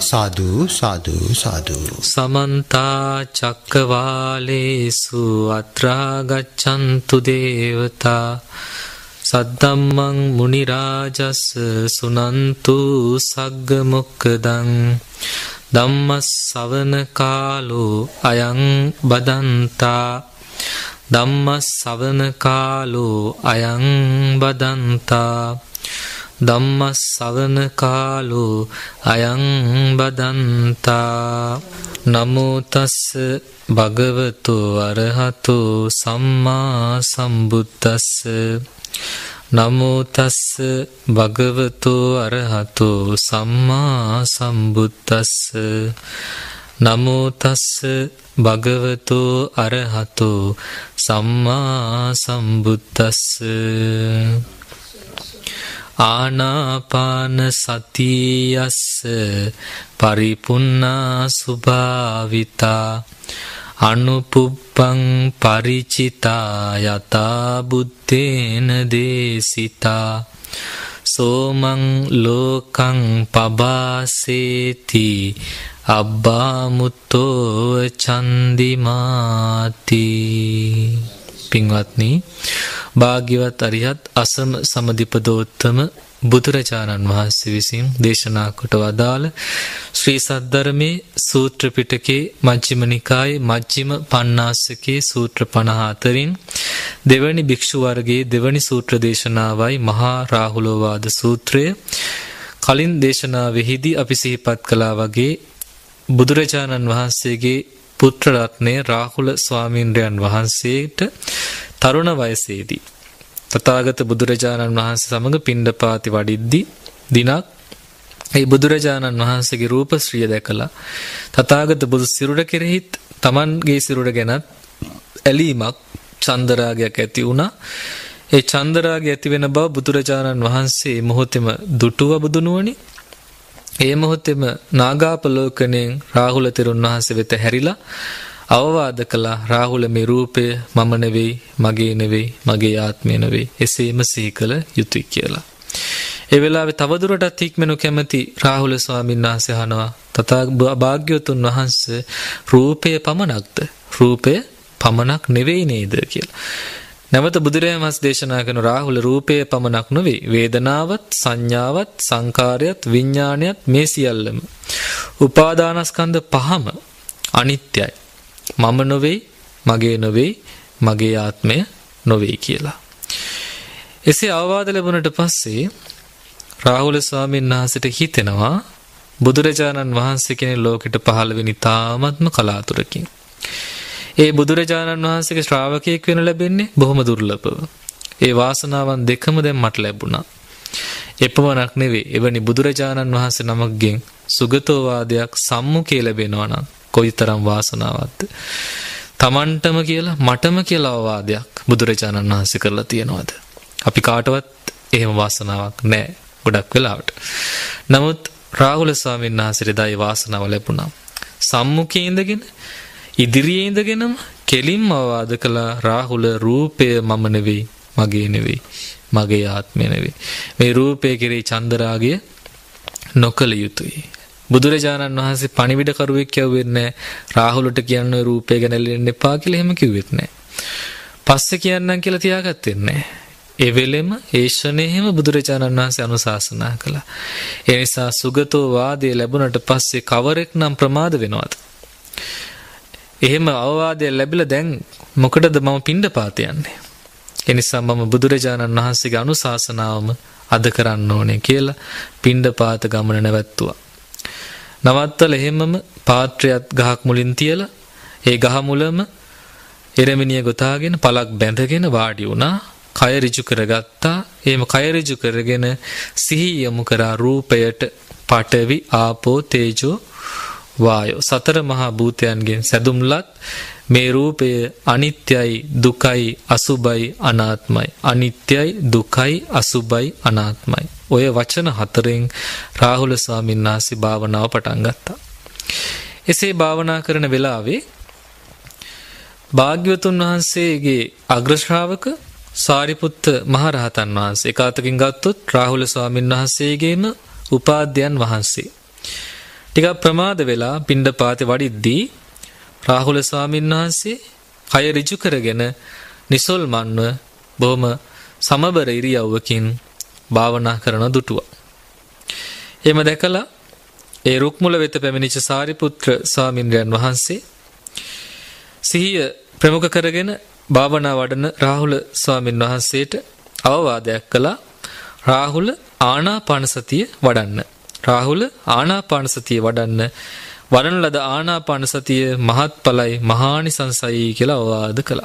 සාදු සාදු සාදු. සමන්ත චක්කවාලේසු අත්‍රා ගච්ඡන්තු දේවතා සද්දම්මං මුනි රාජස් සුනන්තු සග්ග මොක්ඛදං ධම්මස්සවන කාලෝ අයං බදන්තා ධම්මස්සවන කාලෝ අයං බදන්තා ධම්මස්සවන කාලෝ අයං බදන්තා. නමෝ තස්ස භගවතු අරහතෝ සම්මා සම්බුද්දස්ස. නමෝ තස්ස භගවතු අරහතෝ සම්මා සම්බුද්දස්ස. නමෝ තස්ස භගවතු අරහතෝ සම්මා සම්බුද්දස්ස. ආනාපාන සතියස්ස පරිපුන්නා සුභාවිතා අනුපුප්පං පරිචිතා යතා බුත්තේන දේසිතා සෝමං ලෝකං පබාසේති අබ්බාමුත්තෝ චන්දිමාති. පින්වත්නි, භාග්‍යවත් අරිහත් අසම සමදිපදෝත්තම බුදුරජාණන් වහන්සේ විසින් දේශනා කොට වදාළ ශ්‍රී සද්ධර්මයේ සූත්‍ර පිටකේ මජ්ක්‍ධිම නිකායේ මජ්ක්‍ධිම පඤ්ඤාසකේ සූත්‍ර 54න් දෙවැනි භික්ෂු වර්ගයේ දෙවැනි සූත්‍ර දේශනාවයි මහා රාහුලෝවාද සූත්‍රය. කලින් දේශනාවෙහිදී අපි සිහිපත් කළා වගේ බුදුරජාණන් වහන්සේගේ පුත්‍ර රත්නය රාහුල ස්වාමීන්ද්‍රයන් වහන්සේට තරුණ වයසේදී තථාගත බුදුරජාණන් වහන්සේ සමග පිණ්ඩපාති වඩිද්දී දිනක් ඒ බුදුරජාණන් වහන්සේගේ රූපශ්‍රිය දැකලා තථාගත බුදු සිරුර කෙරෙහිත් තමන්ගේ සිරුර ගැනත් ඇලීමක් චන්දරාගයක් ඇති වුණා. ඒ චන්දරාගය ඇති වෙන බව බුදුරජාණන් වහන්සේ මොහොතේම දුටුව බුදුනුවණි. ඒ මොහොතේම නාගාපලෝකණයෙන් රාහුල තෙරුන් වහන්සේ වෙත හැරිලා අවවාද කළා, රාහුල මේ රූපය මම නෙවෙයි, මගේ නෙවෙයි, මගේ ආත්මය නෙවෙයි, එසේම සිහි කළ යුතුයි කියලා. ඒ වෙලාවේ තවදුරටත් හික්මෙනු කැමති රාහුල ස්වාමීන් වහන්සේ අහනවා, භාග්‍යවතුන් වහන්සේ රූපය පමණක්ද? රූපය පමණක් නෙවෙයි නේද කියලා. නැවත බුදුරජාණන් වහන්සේ දේශනා කරන රාහුල රූපය පමණක් නෙවෙයි, වේදනාවත්, සංඥාවත්, සංකාරයත්, විඥානයත් මේ සියල්ලම උපාදානස්කන්ධ පහම අනිත්‍යයි. මම නොවේ, මගේ නොවේ, මගේ ආත්මය නොවේ කියලා. එසේ අවවාද ලැබුණට පස්සේ රාහුල ස්වාමීන් වහන්සේට හිතෙනවා බුදුරජාණන් වහන්සේ කෙනෙක් ලෝකෙට පහළ වෙන තාමත්ම කලාතුරකින්. ඒ බුදුරජාණන් වහන්සේගේ ශ්‍රාවකයෙක් වෙන ලැබෙන්නේ බොහොම දුර්ලභව. ඒ වාසනාවන් දෙකම දැන් මට ලැබුණා. එපමණක් නෙවෙයි, එවැනි බුදුරජාණන් වහන්සේ නමක්ගෙන් සුගතෝ වාදයක් සම්මුඛේ ලැබෙනවා නම් කොයිතරම් වාසනාවක්ද. තමන්ටම කියලා මටම කියලා අවවාදයක් බුදුරජාණන් වහන්සේ කරලා තියනවාද? අපි කාටවත් එහෙම වාසනාවක් නැහැ ගොඩක් වෙලාවට. නමුත් රාහුල ස්වාමීන් වහන්සේට දයි වාසනාව ලැබුණා. සම්මුඛයේ ඉඳගෙන ඉදිරියේ ඉඳගෙනම කෙලින්ම අවවාද කළා, රාහුල රූපය මම නෙවෙයි, මගේ නෙවෙයි, මගේ ආත්මය නෙවෙයි. මේ රූපය කෙරෙහි චන්දරාගය නොකළ යුතුයි. බුදුරජාණන් වහන්සේ පණිවිඩ කරුවෙක් කියුවෙත් නැහැ. රාහුලට කියන්නේ රූපය ගැන ලියන්න එපා කියලා එහෙම කිව්වෙත් නැහැ. පස්සේ කියන්නම් කියලා තියාගත්තේ නැහැ. ඒ වෙලෙම ඒ ශ්‍රණයෙහිම බුදුරජාණන් වහන්සේ අනුශාසනා කළා. ඒ නිසා සුගතෝ වාදයේ ලැබුණට පස්සේ කවරෙක් නම් ප්‍රමාද වෙනවද? එහෙම අවවාදය ලැබිලා දැන් මොකටද මම පිණ්ඩපාත යන්නේ? ඒ නිසා මම බුදුරජාණන් වහන්සේගේ අනුශාසනාවම අද කරන්න ඕනේ කියලා පිණ්ඩපාත ගමන නැවැත්තුවා. නවත්තල එහෙමම පාත්‍රයත් ගහක් මුලින් තියලා ඒ ගහ මුලම එරමිනිය ගොතාගෙන පලක් බැඳගෙන වාඩි වුණා. කය ඍජු කරගත්තා. එහෙම කය ඍජු කරගෙන සිහිය යොමු කරා රූපයට. පඨවි, ආපෝ, තේජෝ, වායෝ සතර මහා භූතයන්ගෙන් සැදුම්ලත් මේ රූපය අනිත්‍යයි, දුකයි, අසුභයි, අනාත්මයි. අනිත්‍යයි, දුකයි, අසුභයි, අනාත්මයි. ඔය වචන හතරෙන් රාහුල ස්වාමීන් වහන්සේ භාවනාව පටන් ගත්තා. එසේ භාවනා කරන වෙලාවේ භාග්‍යවතුන් වහන්සේගේ අග්‍ර ශ්‍රාවක සාරිපුත්ත මහරහතන් වහන්සේ, එක අතකින් ගත්තොත් රාහුල ස්වාමීන් වහන්සේගේම උපාධ්‍යයන් වහන්සේ. ටිකක් ප්‍රමාද වෙලා පිණ්ඩපාතේ වඩිද්දී රාහුල ස්වාමීන් වහන්සේ කය ඍජු කරගෙන නිසල්මන්ව බොහොම සමබර ඉරියව්වකින් භාවනා කරන දුටුවා. එහෙම දැකලා ඒ රුක්මුල වෙත පැමිණිච්ච සාරිපුත්‍ර ස්වාමීන් වහන්සේ සිහිය ප්‍රමුඛ කරගෙන භාවනා වඩන රාහුල ස්වාමීන් වහන්සේට අවවාදයක් කළා. රාහුල ආනාපාන සතිය වඩන්න. රාහුල ආනාපාන සතිය වඩන්න. වඩන ලද ආනාපාන සතිය මහත්ඵලයි මහානිසංසයි කියලා අවවාද කළා.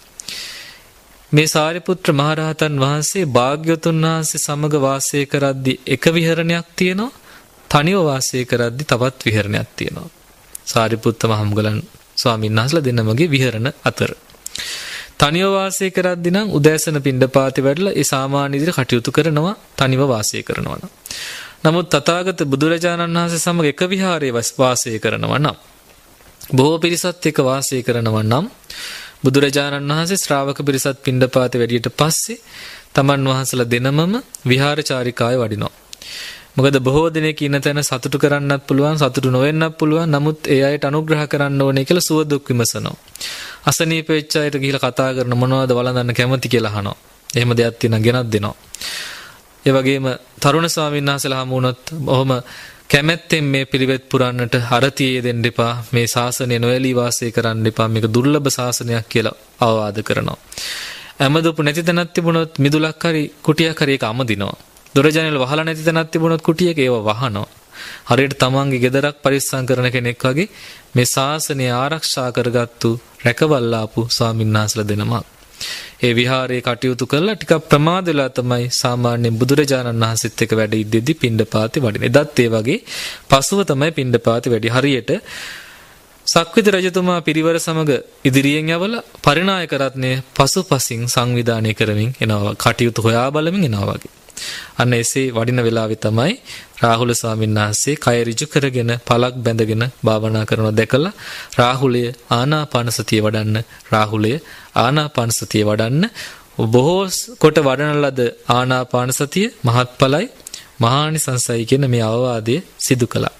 මේ සාරිපුත්‍ර මහරහතන් වහන්සේ භාග්‍යවතුන් වහන්සේ සමග වාසය කරද්දී එක විහරණයක් තියෙනවා. තනිව වාසය කරද්දී තවත් විහරණයක් තියෙනවා. සාරිපුත්ත මහමුගලන් ස්වාමීන් වහන්සේලා දෙන්නමගේ විහරණ අතර. තනිව වාසය කරද්දී නම් උදෑසන පිණ්ඩපාතේ වැඩලා ඒ සාමාන්‍ය විදිහට කටයුතු කරනවා තනිව වාසය කරනවා නම්. නමුත් තථාගත බුදුරජාණන් වහන්සේ සමග එක විහාරයේ වාසය කරනවා නම් බොහෝ පිරිසත් එක්ක වාසය කරනවා නම් බුදුරජාණන් වහන්සේ ශ්‍රාවක පිරිසත් පිණ්ඩපාතේ වැඩියට පස්සේ තමන් වහන්සේලා දෙනමම විහාරචාරිකාවේ වඩිනවා. මොකද බොහෝ දෙනෙක් ඉන්න තැන සතුටු කරන්නත් පුළුවන් සතුටු නොවෙන්නත් පුළුවන්. නමුත් ඒ අයට අනුග්‍රහ කරන්න ඕනේ කියලා සුව දුක් විමසනවා. අසනීප වෙච්ච අයට ගිහිල්ලා කතා කරන මොනවද වළඳන්න කැමති කියලා අහනවා. එහෙම දෙයක් තියෙනවා ගෙනත් දෙනවා. ඒ වගේම තරුණ ස්වාමීන් වහන්සේලා හමු වුණොත් ඔහොම කැමැත්තෙන් මේ පිළිවෙත් පුරන්නට හරතියේ දෙන්න එපා. මේ ශාසනය නොඇලී වාසය කරන්න එපා. මේක දුර්ලභ ශාසනයක් කියලා අවවාද කරනවා. ඇමදුපු නැති තැනක් තිබුණොත් මිදුලක් හරි කුටියක් හරි ඒක අමදිනවා. දොරජනෙල් වහලා නැති තැනක් තිබුණොත් කුටියක ඒව වහනවා. හරියට තමන්ගේ ගෙදරක් පරිස්සම් කරන කෙනෙක් වගේ මේ ශාසනය ආරක්ෂා කරගත්තු රැකවල්ලාපු ස්වාමීන් වහන්සේලා දෙනමක්. ඒ විහාරයේ කටයුතු කරලා ටිකක් ප්‍රමාද වෙලා තමයි සාමාන්‍යයෙන් බුදුරජාණන් වහන්සේත් එක්ක වැඩ ඉද්දී පිණ්ඩපාතේ වඩින. එදත් ඒ වගේ පසුව තමයි පිණ්ඩපාතේ වැඩි. හරියට සක්විති රජතුමා පිරිවර සමග ඉදිරියෙන් යවලා පරිණායක රත්නය පසුපසින් සංවිධානය කරමින් එනවා. කටයුතු හොයා බලමින් එනවා වගේ. අන්න එසේ වඩින වෙලාවේ තමයි රාහුල ස්වාමීන් වහන්සේ කය ඍජු කරගෙන පලක් බැඳගෙන භාවනා කරනවා දැකලා රාහුලය ආනාපාන සතිය වඩන්න රාහුලය ආනාපාන සතිය වඩන්න බොහෝ කොට වඩන ලද ආනාපාන සතිය මහත්ඵලයි මහානිසංසයි කියන මේ අවවාදය සිදු කළා.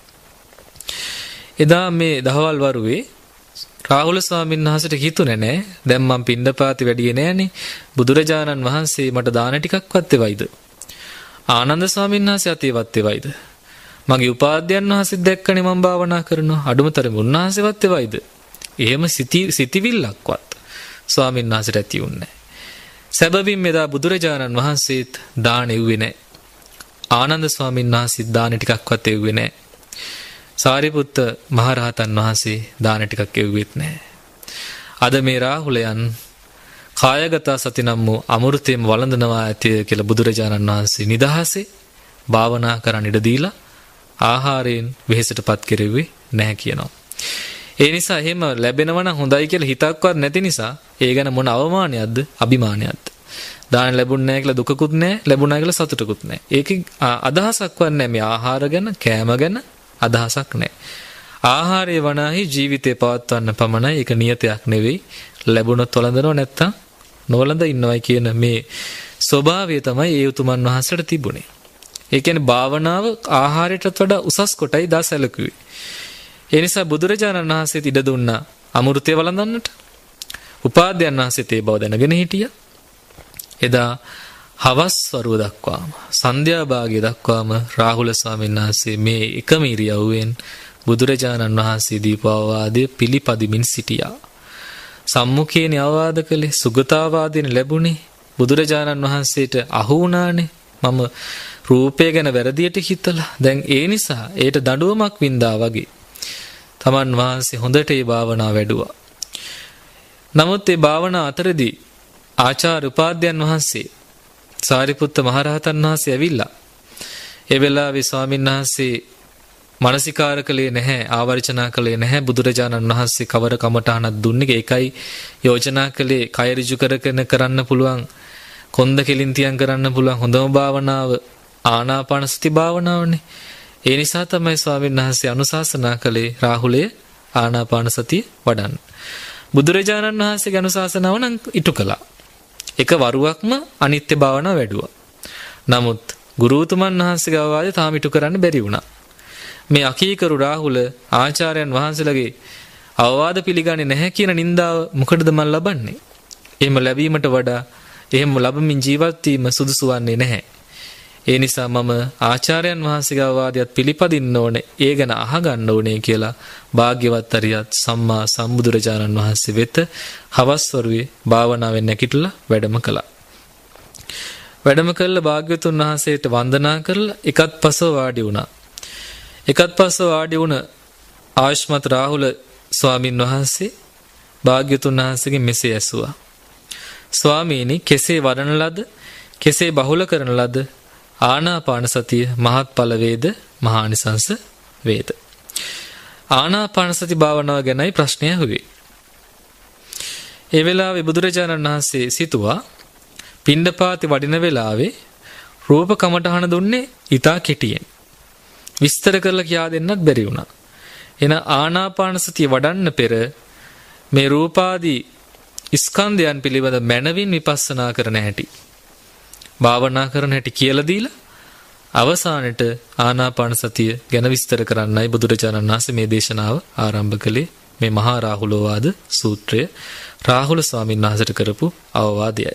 එදා මේ දහවල් වරුවේ රාහුල ස්වාමීන් වහන්සේට හිතුනේ නෑ දැන් මම පිණ්ඩපාතේ වැඩියේ නෑනේ බුදුරජාණන් වහන්සේ මට දාන ටිකක්වත් දෙවයිද? ආනන්ද ස්වාමීන් වහන්සේ අතේවත් වෙයිද? මගේ උපාධ්‍යයන් වහන්සේ දැක්කනේ මම භාවනා කරනවා. අඩුමතරම උන්වහන්සේවත් වෙයිද? එහෙම සිතිවිල්ලක්වත් ස්වාමීන් වහන්සේට ඇති වුණේ නැහැ. සැබවින් මෙදා බුදුරජාණන් වහන්සේත් දාන එව්වේ නැහැ. ආනන්ද ස්වාමීන් වහන්සේ දාන ටිකක්වත් එව්වේ නැහැ. සාරිපුත්ත මහරහතන් වහන්සේ දාන ටිකක් එව්වෙත් නැහැ. අද මේ රාහුලයන් කායගත සති නම් වූ අමෘතයම වළඳනවා ඇති කියලා බුදුරජාණන් වහන්සේ නිදහසේ භාවනා කරන්න ඉඩ දීලා ආහාරයෙන් වෙහෙසටපත් කෙරෙව්වේ නැහැ කියනවා. ඒ නිසා එහෙම ලැබෙනවා නම් හොඳයි කියලා හිතක්වත් නැති නිසා ඒ ගැන මොන අවමානයක්ද අභිමානයක්ද? දාන ලැබුණ නැහැ කියලා දුකකුත් නැහැ, ලැබුණා කියලා සතුටකුත් නැහැ. ඒකේ අදහසක්වත් නැහැ මේ ආහාර ගැන, කෑම ගැන අදහසක් නැහැ. ආහාරය වනාහි ජීවිතේ පවත්වන්න පමණයි. ඒක නියතයක් නෙවෙයි. ලැබුණොත් වළඳනව නැත්තම් නොවළඳ ඉන්නවයි කියන මේ ස්වභාවය තමයි ඒ උතුමන් වහන්සේට තිබුණේ. ඒ කියන්නේ භාවනාව ආහාරයටත් වඩා උසස් කොටයි දා සැලකුවේ. ඒ නිසා බුදුරජාණන් වහන්සේට ඉඩ දුන්නා අමෘතය වළඳන්නට. උපාධ්‍යයන් වහන්සේත් ඒ බව දැනගෙන හිටියා. එදා හවස් වරුව දක්වාම සන්ධ්‍යා භාගය දක්වාම රාහුල ස්වාමීන් වහන්සේ මේ එකම ඉරියව්වෙන් බුදුරජාණන් වහන්සේ දීපු අවවාදය පිළිපදිමින් සිටියා. සම්මුඛයෙන් අවවාද කළේ සුගතාවාදයෙන් ලැබුණේ බුදුරජාණන් වහන්සේට අහු වුණානේ. මම රූපය ගැන වැරදියට හිතලා දැන් ඒ නිසා ඒට දඬුවමක් වින්දා වගේ තමන් වහන්සේ හොඳට ඒ භාවනාව වැඩුවා. නමුත් ඒ භාවනා අතරදී ආචාර්ය උපාධ්‍යයන් වහන්සේ සාරිපුත්ත මහරහතන් වහන්සේ ඇවිල්ලා ඒ වෙලාවේ ස්වාමීන් වහන්සේ මානසිකාර කළේ නැහැ, ආවර්ජනා කළේ නැහැ. බුදුරජාණන් වහන්සේ කවර කමටහනක් දුන්නේ ඒකයි යෝජනා කළේ. කය ඍජු කරන්න පුළුවන්, කොන්ද කෙලින් තියන් කරන්න පුළුවන් හොඳම භාවනාව ආනාපාන සති භාවනාවනේ. ඒ නිසා තමයි ස්වාමීන් වහන්සේ අනුශාසනා කළේ රාහුලය ආනාපාන සතිය වඩන්න. බුදුරජාණන් වහන්සේගේ අනුශාසනාව නම් ඉටු කළා. එක වරුවක්ම අනිත්‍ය භාවනාව වැඩුවා. නමුත් ගුරුතුමන් වහන්සේගේ අවවාදය තාම ඉටු කරන්න බැරි වුණා. මේ අකීකරු රාහුල ආචාර්යයන් වහන්සේලාගේ අවවාද පිළිගන්නේ නැහැ කියන නින්දාව මොකටද මම ලබන්නේ? එහෙම ලැබීමට වඩා එහෙම ලැබමින් ජීවත් වීම සුදුසු වන්නේ නැහැ. ඒ නිසා මම ආචාර්යයන් වහන්සේගේ අවවාදයට පිළිපදින්න ඕනේ, ඒ ගැන අහගන්න ඕනේ කියලා භාග්‍යවත් අරියත් සම්මා සම්බුදුරජාණන් වහන්සේ වෙත හවස් වරුවේ භාවනාවෙන් නැගිටලා වැඩම කළා. වැඩම කළා භාග්‍යවතුන් වහන්සේට වන්දනා කරලා එකත් පසව වාඩි වුණා. එකත් පසව වාඩි වුණ ආයුෂ්මත් රාහුල ස්වාමින් වහන්සේ භාග්‍යවතුන් වහන්සේගෙන් මෙසේ ඇසුවා. ස්වාමීනි, කෙසේ වඩන ලද, කෙසේ බහුල කරන ලද ආනාපාන සතිය මහත්ඵල වේද, මහානිසංස වේද? ආනාපාන සති භාවනාව ගැනයි ප්‍රශ්නය ඇහුවේ. ඒ වෙලාවේ බුදුරජාණන් වහන්සේ සිතුවා පිණ්ඩපාති වඩින වෙලාවේ රූප කමඨහන දුන්නේ ඊටා කෙටියෙන්. විස්තර කරලා කියා දෙන්නත් බැරි වුණා. එන ආනාපාන සතිය වඩන්න පෙර මේ රූපාදී ස්කන්ධයන් පිළිබඳ මනවින් විපස්සනා කරන හැටි, භාවනා කරන හැටි කියලා දීලා අවසානයේ ආනාපාන සතිය ගැන විස්තර කරන්නයි බුදුරජාණන් වහන්සේ මේ දේශනාව ආරම්භ කළේ. මේ මහා රාහුලෝවාද සූත්‍රය රාහුල ස්වාමීන් වහන්සේට කරපු අවවාදයයි.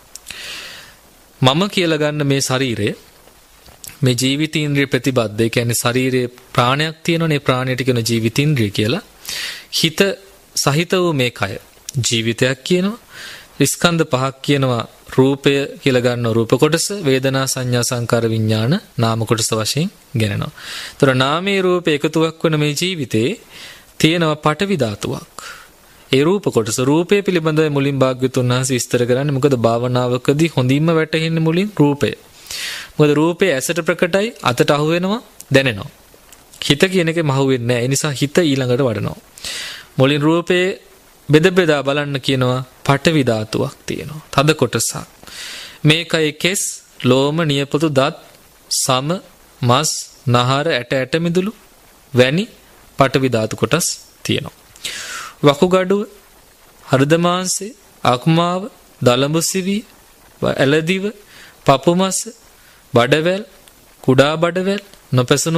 මම කියලා ගන්න මේ ශරීරය, මේ ජීවිතීන්ද්‍රිය ප්‍රතිබද්ධ, ඒ කියන්නේ ශරීරයේ ප්‍රාණයක් තියෙනවනේ, ප්‍රාණයට කියන ජීවිතීන්ද්‍රිය කියලා. හිත සහිත වූ මේ කය ජීවිතයක් කියනවා. ස්කන්ධ පහක් කියනවා. රූපය කියලා ගන්න රූප කොටස, වේදනා සංඥා සංකාර විඥාන නාම කොටස වශයෙන් ගණනනවා. ඒතර නාමයේ රූප එකතුවක් වන මේ ජීවිතේ තියෙනවා පඨවි ධාතුවක්. ඒ රූප කොටස, රූපය පිළිබඳව මුලින් භාග්‍යවතුන් වහන්සේ විස්තර කරන්නේ. මොකද භාවනාවකදී හොඳින්ම වැටහෙන්නේ මුලින් රූපය. මොකද රූපය ඇසට ප්‍රකටයි, අතට අහු වෙනවා, දැනෙනවා. හිත කියන එකේ මහු වෙන්නේ නැහැ. ඒ නිසා හිත ඊළඟට වඩනවා. මුලින් රූපේ බෙද බෙදා බලන්න කියනවා. පඨවි ධාතුවක් තියෙනවා, තද කොටසක්. මේකයි කෙස්, ලෝම, නියපොතු, දත්, සම, මස්, නහර, ඇට මිදුළු වැනි පඨවි ධාතු කොටස් තියෙනවා. වකුගඩුව, හෘද මාංශය, අක්මාව, දලඹු සිවිය, ඇලදිව, පපු මස, බඩවැල්, කුඩා බඩවැල්, නොපැසුණු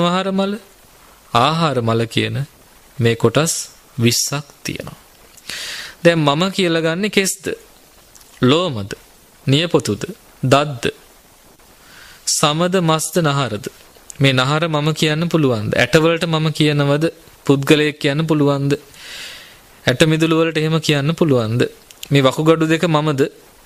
ආහාර මල කියන මේ කොටස් 20ක් තියෙනවා. දැන් මම කියලා ගන්නේ කෙස්ද, ලෝමද, නියපොතුද, දත්ද, සමද, මස්ද, නහරද? මේ නහර මම කියන්න පුළුවන්ද? ඇටවලට මම කියනවද? පුද්ගලයෙක් කියන්න පුළුවන්ද? ඇට මිදුළු වලට එහෙම කියන්න පුළුවන්ද? මේ වකුගඩු දෙක මමද?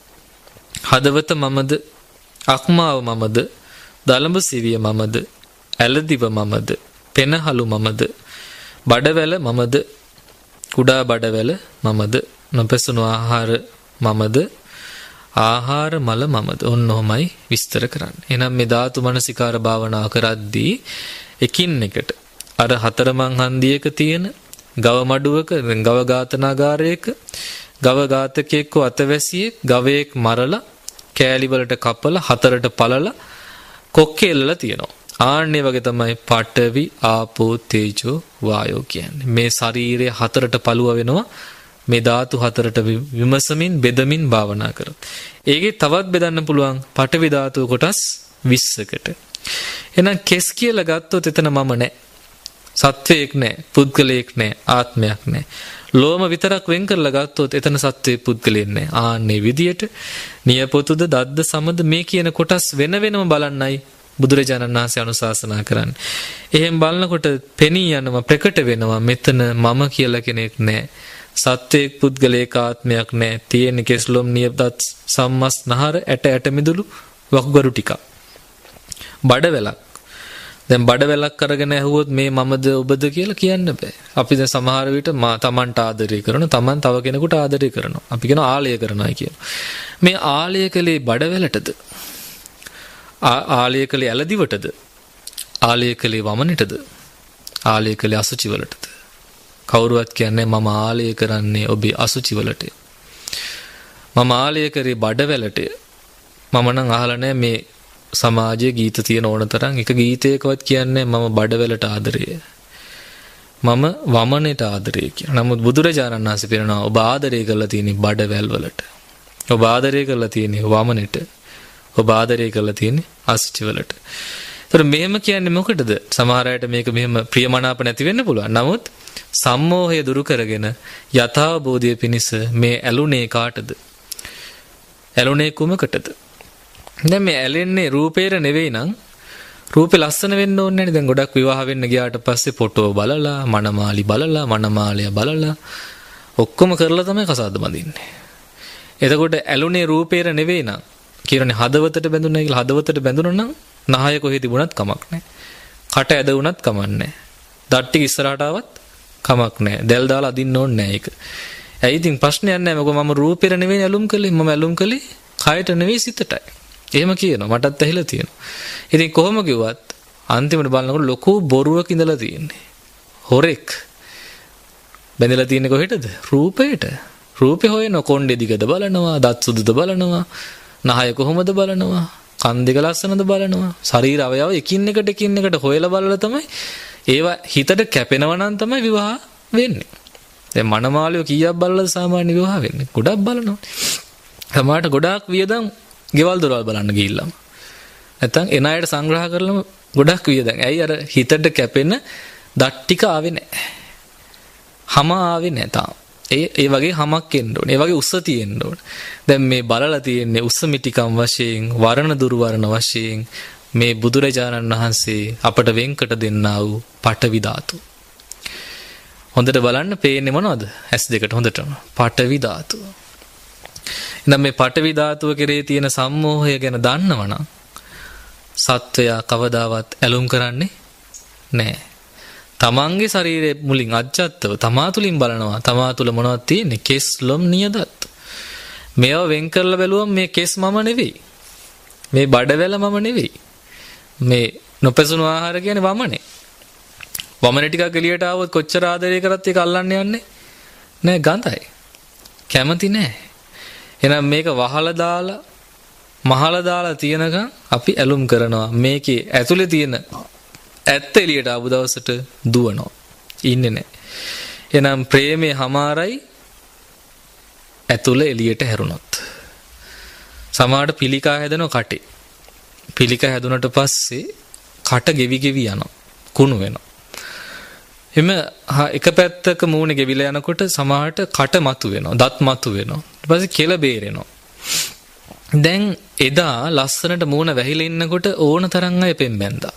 හදවත මමද? අක්මාව මමද? දලඹ සිවිය මමද? ඇලදිව මමද? පෙනහළු මමද? බඩවැල මමද? කුඩා බඩවැල මමද? නොපැසුණු ආහාර මමද? ආහාර මල මමද? ඔන්නෝමයි විස්තර කරන්නේ. එහෙනම් මේ ධාතු මනසිකාර භාවනාව කරද්දී එකින් එකට අර හතරමං හන්දියක තියෙන ගව මඩුවක, ගව ඝාතනාගාරයක ගව ඝාතකයෙක්ව අතවැසියෙක් ගවයෙක් මරලා කෑලි වලට කපලා හතරට පළලා කොක්කේ එල්ලලා තියෙනවා. ආන්නේ වගේ තමයි පඨවි, ආපෝ, තේජෝ, වායෝ කියන්නේ. මේ ශරීරයේ හතරට පළුව වෙනවා. මේ ධාතු හතරට විමසමින් බෙදමින් භාවනා කරොත්. ඒකේ තවත් බෙදන්න පුළුවන් පඨවි ධාතුව කොටස් 20කට. එහෙනම් කෙස් කියලා ගත්තොත් එතන මම නැහැ. සත්වයක් නැහැ, පුද්ගලයෙක් නැහැ, ආත්මයක් නැහැ. ලෝම විතරක් වෙන් කරලා ගත්තොත් එතන සත්වයේ පුද්ගලයෙක් නැහැ. ආන්නේ විදියට නියපොතුද, දද්ද, සමද මේ කියන කොටස් වෙන වෙනම බලන්නයි බුදුරජාණන් වහන්සේ අනුශාසනා කරන්නේ. එහෙන් බලනකොට පෙනී යනවා, ප්‍රකට වෙනවා මෙතන මම කියලා කෙනෙක් නැහැ. සත්වයක්, පුද්ගලයෙක්, ආත්මයක් නැහැ. තියෙන කෙස්ලොම්, නියපොත්, සම්මස්, නහර, ඇට මිදුළු, වකුගඩු ටික. බඩවැලක්. දැන් බඩවැලක් අරගෙන ඇහුවොත් මේ මමද ඔබද කියලා කියන්න බෑ. අපි දැන් සමහර විට තමන්ට ආදරය කරන, තමන් තව කෙනෙකුට ආදරය කරනවා. අපි කියනවා ආලය කරනවා කියලා. මේ ආලය කලේ බඩවැලටද? ආලය කලේ ඇලදිවටද? ආලය කලේ වමනෙටද? ආලය කලේ අසුචි වලටද? කවුරුවත් කියන්නේ මම ආලය කරන්නේ ඔබේ අසුචි වලට. මම ආලය කරේ බඩවැලට. මම නම් අහලා නැහැ මේ සමාජයේ ගීත තියෙන ඕන තරම්. එක ගීතයකවත් කියන්නේ මම බඩවැලට ආදරය, මම වමනෙට ආදරය කියලා. නමුත් බුදුරජාණන් වහන්සේ පෙන්නනවා ඔබ ආදරය කරලා තියෙන්නේ බඩවැල් වලට. ඔබ ආදරය කරලා තියෙන්නේ වමනෙට. ඔබ ආදරය කරලා තියෙන්නේ අසුචි වලට. ඒතර මෙහෙම කියන්නේ මොකටද? සමහර අයට මේක මෙහෙම ප්‍රියමනාප නැති වෙන්න පුළුවන්. නමුත් සම්මෝහය දුරු කරගෙන යථාබෝධය පිණිස මේ ඇලුනේ කාටද? ඇලුනේ කුමකටද? දැන් මේ ඇලෙන්නේ රූපේට නෙවෙයි නම් රූපේ ලස්සන වෙන්න ඕනේ නැනේ. දැන් ගොඩක් විවාහ වෙන්න ගියාට පස්සේ ෆොටෝ බලලා, මනමාලි බලලා, මනමාලය බලලා ඔක්කොම කරලා තමයි කසාද බඳින්නේ. එතකොට ඇලුනේ රූපේට නෙවෙයි නම් කියනනේ හදවතට බැඳුණා කියලා. හදවතට බැඳුණා නම් නහය කොහෙ තිබුණත් කමක් නැහැ. කට ඇද වුණත් කමක් නැහැ. දත් ටික ඉස්සරහට ආවත් කමක් නැහැ. දැල් දාලා අදින්න ඕනේ නැහැ ඒක. ඇයි ඉතින් ප්‍රශ්නයක් නැහැ. මොකද මම රූපෙට නෙවෙයි ඇලුම් කළේ. මම ඇලුම් කළේ කයට නෙවෙයි සිතටයි. එහෙම කියනවා. මටත් ඇහිලා තියෙනවා. ඉතින් කොහොම කිව්වත් අන්තිමට බලනකොට ලොකු බොරුවක ඉඳලා තියෙන්නේ. හොරෙක් බැඳලා තියෙන්නේ කොහෙටද? රූපයට. රූපේ හොයන කොණ්ඩේ දිගද බලනවා, දත් සුදුද බලනවා, නහය කොහොමද බලනවා, කන් දෙක ලස්සනද බලනවා, ශරීර අවයව එකින් එකට හොයලා බලලා තමයි ඒවා හිතට කැපෙනවා නම් තමයි විවාහ වෙන්නේ. දැන් මනමාලියෝ කීයක් බලලාද සාමාන්‍ය විවාහ වෙන්නේ? ගොඩක් බලනවා. සමහරට ගොඩාක් වියදම් ගෙවල් දොරවල් බලන්න ගිහිල්ලාම. නැත්තම් එන අයට සංග්‍රහ කරලම ගොඩක් වියදම්. ඇයි අර හිතට කැපෙන දත් ටික ආවේ නැහැ. හැම ආවේ නැහැ තාම. ඒ වගේ හැමක් එන්න ඕනේ. ඒ වගේ උස්ස තියෙන්න ඕනේ. දැන් මේ බලලා තියෙන්නේ උස්ස මිටිකම් වශයෙන්, වර්ණ දුර්වර්ණ වශයෙන් මේ බුදුරජාණන් වහන්සේ අපට වෙන්කට දෙන්නා වූ පඨවි ධාතු. හොඳට බලන්න පේන්නේ මොනවද? ඇස් දෙකට හොඳටම පඨවි ධාතුව. එහෙනම් මේ පඨවි ධාතුව කෙරේ තියෙන සම්මෝහය ගැන දන්නවනම් සත්වයා කවදාවත් ඇලුම් කරන්නේ නැහැ. තමන්ගේ ශරීරයේ මුලින් අජ්ජත්ව තමා තුලින් බලනවා. තමා තුල මොනවද තියෙන්නේ? කෙස් ලොම් නියදත්. මේව වෙන් කරලා බැලුවම මේ කෙස් මම නෙවෙයි. මේ බඩවැල මම නෙවෙයි. මේ නොපැසුණු ආහාර කියන්නේ වමනේ. වමනේ ටිකක් එළියට ආවොත් කොච්චර ආදරය කරත් ඒක අල්ලන්න යන්නේ නෑ. ගඳයි. කැමති නෑ. එහෙනම් මේක වහලා දාලා මහලා දාලා තියනකම් අපි ඇලුම් කරනවා. මේකේ ඇතුලේ තියෙන ඇත්ත එළියට ආපු දවසට දුවනවා. ඉන්නේ නැහැ. එහෙනම් ප්‍රේමේ හමාරයි ඇතුළ එළියට හැරුණොත්. සමහරට පිළිකා හැදෙනවා කටේ. පිළිකා හැදුනට පස්සේ කට ගෙවි ගෙවි යනවා. කුණු වෙනවා. එම එක පැත්තක මූණේ ගෙවිලා යනකොට සමහරට කට මතු වෙනවා. දත් මතු වෙනවා. ඊට පස්සේ කෙල බේරෙනවා. දැන් එදා ලස්සනට මූණ වැහිලා ඉන්නකොට ඕන තරම් අය පෙම්බැන්දා.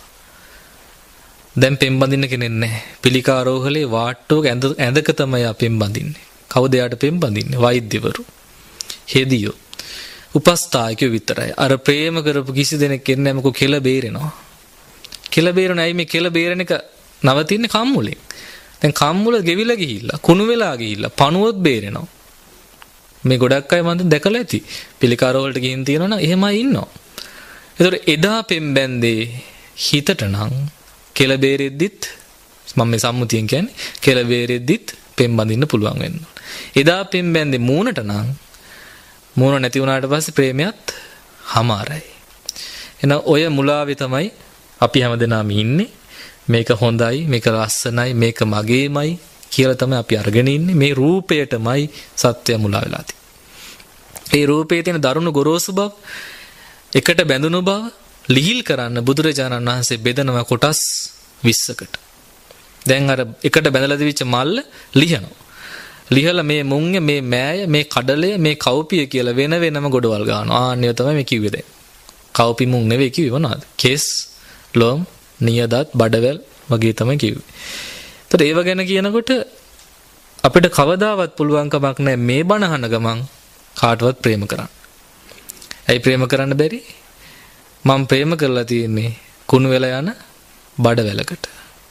දැන් පෙම් බඳින්න කෙනෙක් නැහැ. පිළිකා රෝහලේ වාට්ටුවක ඇඳක තමයි පෙම් බඳින්නේ. කවුද යාට පෙම් බඳින්නේ? වෛද්‍යවරු. හෙදියෝ. උපස්ථායකයෝ විතරයි. අර ප්‍රේම කරපු කිසි දෙනෙක් එන්නේ නැහැ. මොකෝ කෙල බේරෙනවා. කෙල බේරෙනයි මේ කෙල බේරෙන එක නවතින්නේ කම්මුලෙන්. දැන් කම්මුල ගෙවිලා ගිහිල්ලා, කුණු වෙලා ගිහිල්ලා පණුවොත් බේරෙනවා. මේ ගොඩක් අය මම දැකලා ඇති. පිළිකා රෝහලට ගිහින් තියෙනවනම් එහෙමයි ඉන්නවා. ඒතකොට එදා පෙම් බැන්දේ හිතට නම් කෙල බේරෙද්දිත් මම මේ සම්මුතියෙන් කියන්නේ කෙල බේරෙද්දිත් පෙම් බඳින්න පුළුවන් වෙන්න ඕන. එදා පෙම් බැන්දේ මූණට නම් මූණ නැති වුණාට පස්සේ ප්‍රේමයත් හමාරයි. එහෙනම් ඔය මුලාවේ තමයි අපි හැමදෙනාම ඉන්නේ. මේක හොඳයි, මේක ලස්සනයි, මේක මගේමයි කියලා තමයි අපි අරගෙන ඉන්නේ. මේ රූපයටමයි සත්‍ය මුලා වෙලා තියෙන්නේ. ඒ රූපයේ තියෙන දරුණු ගොරෝසු බව, එකට බැඳුණු බව ලිහිල් කරන්න බුදුරජාණන් වහන්සේ බෙදනවා කොටස් 20කට. දැන් අර එකට බැඳලා දිවිච්ච මල්ල ලිහනවා. ලිහලා මේ මුංග, මේ මෑය, මේ කඩලය, මේ කව්පිය කියලා වෙන වෙනම ගොඩවල් ගන්නවා. ආන්නේ තමයි මේ කිව්වේ දැන්. කව්පි මුං නෙවෙයි කිව්වේ මොනවද? කෙස්, ලොම්, නියදත්, බඩවැල් වගේ තමයි කිව්වේ. ඒතර ඒව ගැන කියනකොට අපිට කවදාවත් පුළුවන් කමක් නැහැ මේ බණ අහන ගමන් කාටවත් ප්‍රේම කරන්න. ඇයි ප්‍රේම කරන්න බැරි? මම ප්‍රේම කරලා තියෙන්නේ කුණු වෙලා යන බඩවැලකට.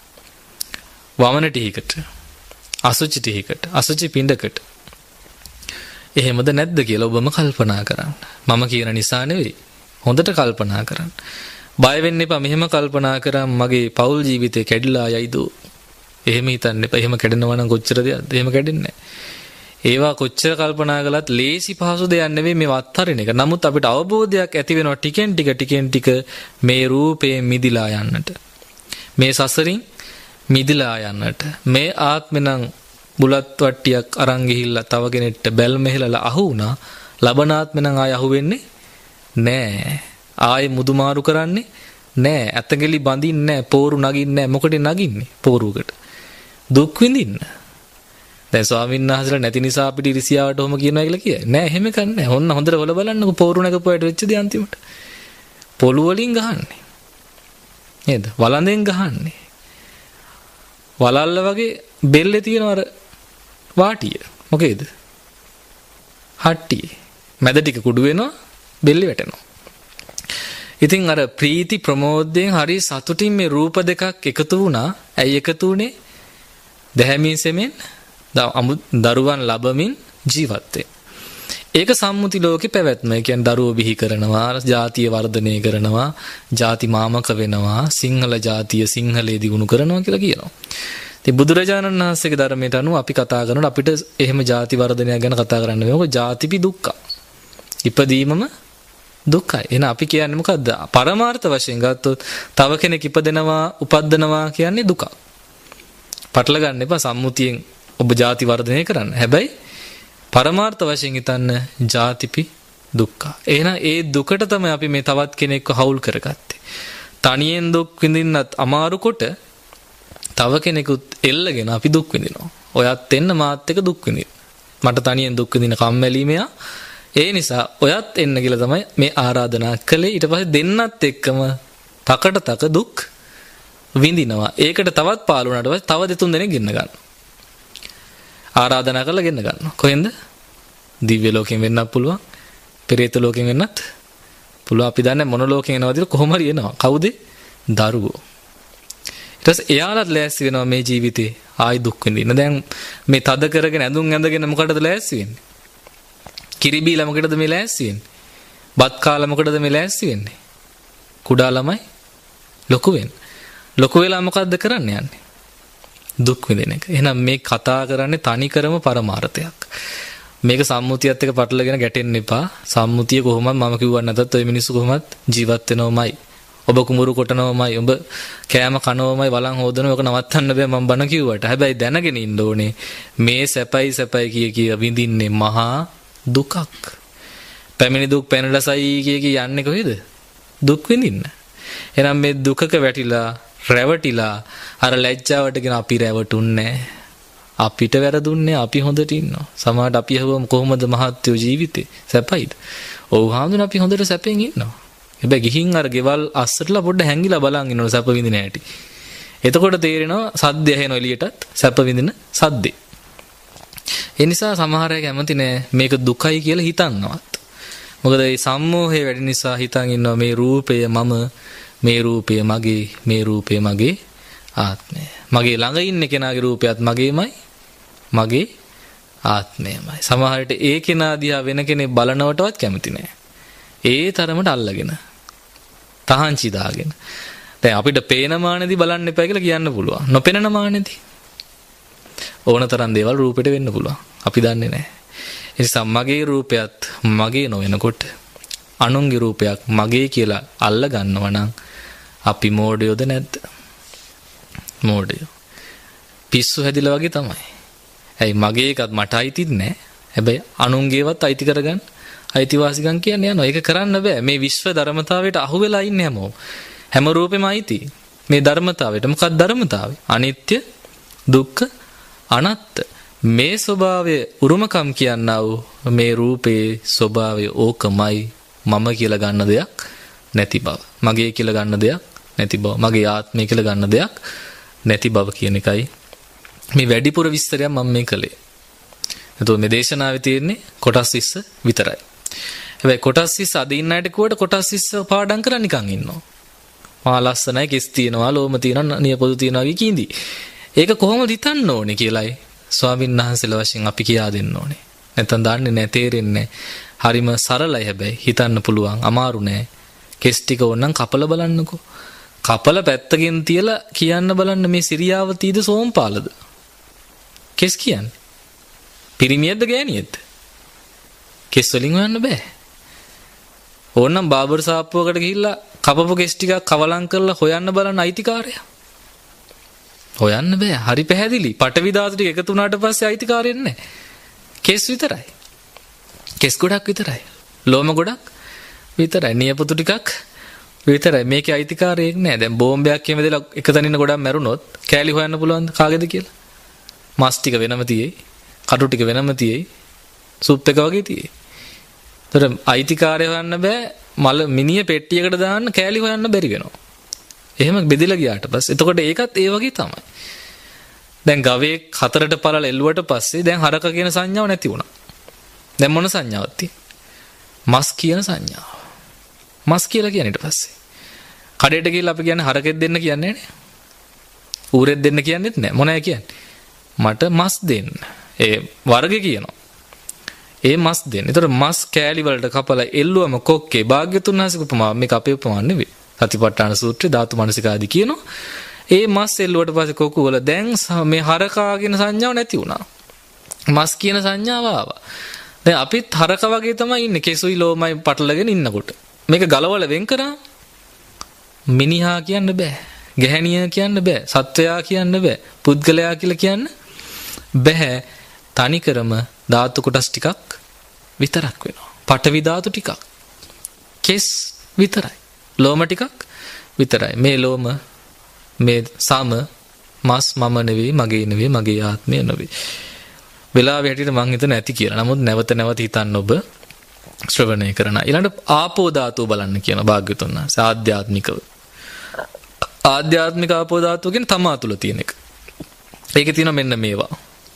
වමන ටිකකට. අසුචි ටිකකට. අසුචි පිඬකට. එහෙමද නැද්ද කියලා ඔබම කල්පනා කරන්න. මම කියන නිසා නෙවෙයි. හොඳට කල්පනා කරන්න. බය වෙන්න එපා. මෙහෙම කල්පනා කරාම මගේ පෞල් ජීවිතේ කැඩිලා යයිද? එහෙම හිතන්න එපා. එහෙම කැඩෙනවා නම් කොච්චර දෙයක්ද? එහෙම කැඩෙන්නේ නැහැ. ඒවා කොච්චර කල්පනා කළත් ලේසි පහසු දෙයක් නෙවෙයි මේ වත්තරින එක. නමුත් අපිට අවබෝධයක් ඇති වෙනවා ටිකෙන් ටික මේ රූපේ මිදිලා යන්නට. මේ සසරින් මිදිලා යන්නට. මේ ආත්මෙනම් බුලත් වට්ටියක් අරන් ගිහිල්ලා තව කෙනෙක්ට බැල් මෙහෙලලා අහු වුණා. ලබනාත්මෙනම් ආය අහු වෙන්නේ නෑ. ආයේ මුදුමාරු කරන්නේ නෑ. ඇතගලි බඳින්නේ නෑ. පෝරු නගින්නේ නෑ. මොකටද නගින්නේ? පෝරුවකට. දුක් විඳින්න. දැන් ස්වාමීන් වහන්සේලා නැති නිසා අපිට ඉරිසියාවට ඔහොම කියනවා කියලා කියයි. නෑ එහෙම කන්නේ. ඔන්න හොඳට වල බලන්නකො පෝරු නැගපුවාට වෙච්ච දේ අන්තිමට. පොළු වලින් ගහන්නේ. නේද? වළඳෙන් ගහන්නේ. වලල්ල වගේ බෙල්ලේ තියෙන අර වාටිය. මොකේද? හට්ටිය. මැද ටික කුඩු වෙනවා බෙල්ලේ වැටෙනවා. ඉතින් අර ප්‍රීති ප්‍රමෝදයෙන් හරි සතුටින් මේ රූප දෙකක් එකතු වුණා. ඇයි එකතු වුනේ? දැහැමින් සෙමෙන් දරුවන් ලැබමින් ජීවත් වෙන. ඒක සම්මුති ලෝකේ පැවැත්ම. ඒ කියන්නේ දරුවෝ බිහි කරනවා, ජාතිය වර්ධනය කරනවා, ජාති මාමක වෙනවා, සිංහල ජාතිය සිංහලේ දියුණු කරනවා කියලා කියනවා. ඉතින් බුදුරජාණන් වහන්සේගේ ධර්මයට අනුව අපි කතා කරනකොට අපිට එහෙම ජාති වර්ධනය ගැන කතා කරන්න බෑ. මොකද ජාතිපි දුක්ඛ. ඉපදීමම දුක්ඛයි. එහෙනම් අපි කියන්නේ මොකද්ද? පරමාර්ථ වශයෙන් ගත්තොත් තව කෙනෙක් ඉපදෙනවා, උපද්දනවා කියන්නේ දුකක්. පටල ගන්න එපා සම්මුතියෙන් ඔබ ජාති වර්ධනය කරන්න. හැබැයි පරමාර්ථ වශයෙන් හිතන්න ජාතිපි දුක්ඛ. එහෙනම් ඒ දුකට තමයි අපි මේ තවත් කෙනෙක්ව හවුල් කරගත්තේ. තනියෙන් දුක් විඳින්නත් අමාරු කොට තව කෙනෙකුත් එල්ලගෙන අපි දුක් විඳිනවා. ඔයත් එන්න මාත් එක්ක දුක් විඳින්න. මට තනියෙන් දුක් විඳින කම්මැලි මෙයා. ඒ නිසා ඔයත් එන්න කියලා තමයි මේ ආරාධනා කළේ. ඊට පස්සේ දෙන්නත් එක්කම තකට දුක් විඳිනවා. ඒකට තවත් පාළු වුණාට පස්සේ තව දෙතුන් දෙනෙක් ගෙන්න ගන්නවා. ආරාධනා කරලා ගෙන්න ගන්නවා. කොහෙන්ද? දිව්‍ය ලෝකෙන් වෙන්නත් පුළුවන්. පෙරේත ලෝකෙන් වෙන්නත් පුළුවන්. අපි දන්නේ මොන ලෝකෙන් එනවද කියලා කොහොම හරි එනවා. කවුද? දරුවෝ. ඊට පස්සේ එයාලත් ලෑස්ති වෙනවා මේ ජීවිතේ ආයි දුක් විඳින්න. දැන් මේ තද කරගෙන ඇඳුම් ඇඳගෙන මොකටද ලෑස්ති වෙන්නේ? කිරි බීලා මොකටද මේ ලෑස්ති වෙන්නේ? බත් කාලා මොකටද මේ ලෑස්ති වෙන්නේ? කුඩා ළමයි ලොකු වෙන්න. ලොකු වෙලා මොකද්ද කරන්න යන්නේ? දුක් විඳින එක. එහෙනම් මේ කතා කරන්නේ තනිකරම පරමාර්ථයක්. මේක සම්මුතියත් එක්ක පටලගෙන ගැටෙන්න එපා. සම්මුතිය කොහොමද මම කිව්වා නැතත් ඔය මිනිස්සු කොහොමද ජීවත් වෙනවමයි. ඔබ කුඹුරු කොටනවමයි. ඔබ කෑම කනවමයි. වළං හොදනව. ඔක නවත්තන්න බෑ මම බන කිව්වට. හැබැයි දැනගෙන ඉන්න ඕනේ මේ සැපයි කිය විඳින්නේ මහා දුකක්. පැමිණි දුක් පැනලසයි කිය යන්නේ කොහෙද? දුක් විඳින්න. එහෙනම් මේ දුකක වැටිලා රැවටිලා අර ලැජ්ජාවට කියන අපි රැවටුන්නේ අපිට වැරදුන්නේ අපි හොඳට ඉන්නවා. සමහරට අපි හවම කොහොමද මහත්යෝ ජීවිතේ සැපයිද? ඔව් හාමුදුරනේ අපි හොඳට සැපෙන් ඉන්නවා. හැබැයි ගිහින් අර ගෙවල් අස්සටලා පොඩ්ඩ හැංගිලා බලන් ඉන්නවනේ සැප විඳින හැටි. එතකොට තේරෙනවා සද්ද ඇහෙනවා එළියටත් සැප විඳින සද්දේ. ඒ නිසා සමහර අය කැමති නෑ මේක දුකයි කියලා හිතන්නවත්. මොකද මේ සම්මෝහය වැඩි නිසා හිතන් ඉන්නවා මේ රූපය මම, මේ රූපය මගේ, මේ රූපය මගේ ආත්මය. මගේ ළඟ ඉන්න කෙනාගේ රූපයත් මගේමයි, මගේ ආත්මයමයි. සමහරට ඒ කෙනා දිහා වෙන කෙනෙක් බලනවටවත් කැමති නෑ. ඒ තරමට අල්ලගෙන තහංචි දාගෙන. දැන් අපිට පේන මානෙදි බලන්න එපා කියලා කියන්න පුළුවන්. නොපෙනෙන මානෙදි ඕනතරම් දේවල් රූපෙට වෙන්න පුළුවන්. අපි දන්නේ නැහැ. ඒ නිසා මගේ රූපයත් මගේ නොවනකොට අනුන්ගේ රූපයක් මගේ කියලා අල්ල ගන්නවා නම් අපි මෝඩයෝද නැද්ද? මෝඩයෝ. පිස්සු හැදිලා වගේ තමයි. ඇයි මගේ එකත් මට අයිතිත් නැහැ. හැබැයි අනුන්ගේවත් අයිති කරගන්න අයිතිවාසිකම් කියන්නේ යනවා. ඒක කරන්න බෑ. මේ විශ්ව ධර්මතාවයට අහු වෙලා ඉන්නේ හැමෝම. හැම රූපෙම අයිති. මේ ධර්මතාවයට මොකක්ද ධර්මතාවය? අනිත්‍ය, දුක්ඛ, අනාත්ත. මේ ස්වභාවය උරුමකම් කියනා වූ මේ රූපේ ස්වභාවය ඕකමයි. මම කියලා ගන්න දෙයක් නැති බව. මගේ කියලා ගන්න දෙයක් නැති බව. මගේ ආත්මය කියලා ගන්න දෙයක් නැති බව කියන එකයි මේ වැඩිපුර විස්තරයක් මම මේ කළේ. එතකොට මේ දේශනාවේ තියෙන්නේ කොටස් 20 විතරයි. හැබැයි කොටස් 20 අද ඉන්න අයට කිව්වට කොටස් 20 පාඩම් කරලා නිකන් ඉන්නවා. මා ලස්සනයි කෙස් තියනවා, ලෝම තියනවා, නියපොතු තියනවා වගේ කීඳි. ඒක කොහොමද හිතන්න ඕනේ කියලායි ස්වාමීන් වහන්සේලා වශයෙන් අපි කියා දෙන්න ඕනේ. නැත්නම් දන්නේ නැහැ, තේරෙන්නේ නැහැ. හරිම සරලයි හැබැයි හිතන්න පුළුවන්. අමාරු නෑ. කෙස් ටික ඕනනම් කපලා බලන්නකෝ. කපල පැත්තකින් තියලා කියන්න බලන්න මේ සිරියාවතීද සෝම්පාලද? කෙස් කියන්නේ. පිරිමියෙක්ද ගෑණියෙක්ද? කෙස් වලින් හොයන්න බෑ. ඕනනම් බාබර් සාප්පුවකට ගිහිල්ලා කපපු කෙස් ටිකක් කවලම් කරලා හොයන්න බලන්න අයිතිකාරයා. හොයන්න බෑ. හරි පැහැදිලි. පටවි ධාතු ටික එකතු වුණාට පස්සේ අයිතිකාරයෙක් නැහැ. කෙස් විතරයි. කෙස් ගොඩක් විතරයි. ලෝම ගොඩක් විතරයි. නියපොතු ටිකක් විතරයි. මේකේ අයිතිකාරයෙක් නෑ. දැන් බෝම්බයක් කියම දෙලා එක තැනින් ගොඩක් මැරුණොත් කෑලි හොයන්න පුළුවන්ද කාගේද කියලා? මස් ටික වෙනම තියෙයි, කටු ටික වෙනම තියෙයි, සුප් එක වගේ තියෙයි. ඒතර අයිතිකාරය හොයන්න බෑ. මල මිනිය පෙට්ටියකට දාන්න කෑලි හොයන්න බැරි වෙනවා. එහෙම බෙදලා ගියාට පස්සේ එතකොට ඒකත් ඒ වගේ තමයි. දැන් ගවයේ හතරට පළල එල්ලුවට පස්සේ දැන් හරක කියන සංඥාව නැති වුණා. දැන් මොන සංඥාවක් තියෙන්නේ? මස් කියන සංඥාව. මස් කියලා කියන ඊට පස්සේ කඩේට ගිහලා අපි කියන්නේ හරකෙක් දෙන්න කියන්නේ නේ. ඌරෙක් දෙන්න කියන්නේත් නෑ. මොනවයි කියන්නේ? මට මස් දෙන්න. ඒ වර්ගය කියනවා. ඒ මස් දෙන්න. ඒතර මස් කෑලි වලට කපලා එල්ලුවම කොක්කේ භාග්‍යතුන් වහන්සේගේ උපමාව මේක අපේ උපමාවක් නෙවෙයි. සතිපට්ඨාන සූත්‍රයේ ධාතු මනසිකාදී කියනවා. ඒ මස් එල්ලුවට පස්සේ කොක්ක වල දැන් මේ හරකා කියන සංඥාව නැති වුණා. මස් කියන සංඥාව ආවා. දැන් අපිත් හරක වගේ තමයි ඉන්නේ. කෙසුයි ලෝමයි පටලගෙන ඉන්නකොට. මේක ගලවල වෙන් කරා මිනිහා කියන්න බෑ. ගැහණිය කියන්න බෑ. සත්වයා කියන්න බෑ. පුද්ගලයා කියලා කියන්න බෑ. තනිකරම ධාතු කොටස් ටිකක් විතරක් වෙනවා. පඨවි ධාතු ටිකක්. කෙස් විතරයි. ලෝම ටිකක් විතරයි. මේ ලෝම මේ සම මස් මම නෙවෙයි, මගේ නෙවෙයි, මගේ ආත්මය නෙවෙයි. වෙලාවෙ හැටියට මං හිතන ඇති කියලා. නමුත් නැවත නැවත හිතන්න ඔබ ශ්‍රවණය කරන. ඊළඟට ආපෝ ධාතුව බලන්න කියන භාග්‍යතුන් වහන්සේ ආධ්‍යාත්මිකව. ආධ්‍යාත්මික ආපෝ ධාතුව කියන්නේ තමා තුළ තියෙන එක. ඒකේ තියෙන මෙන්න මේවා.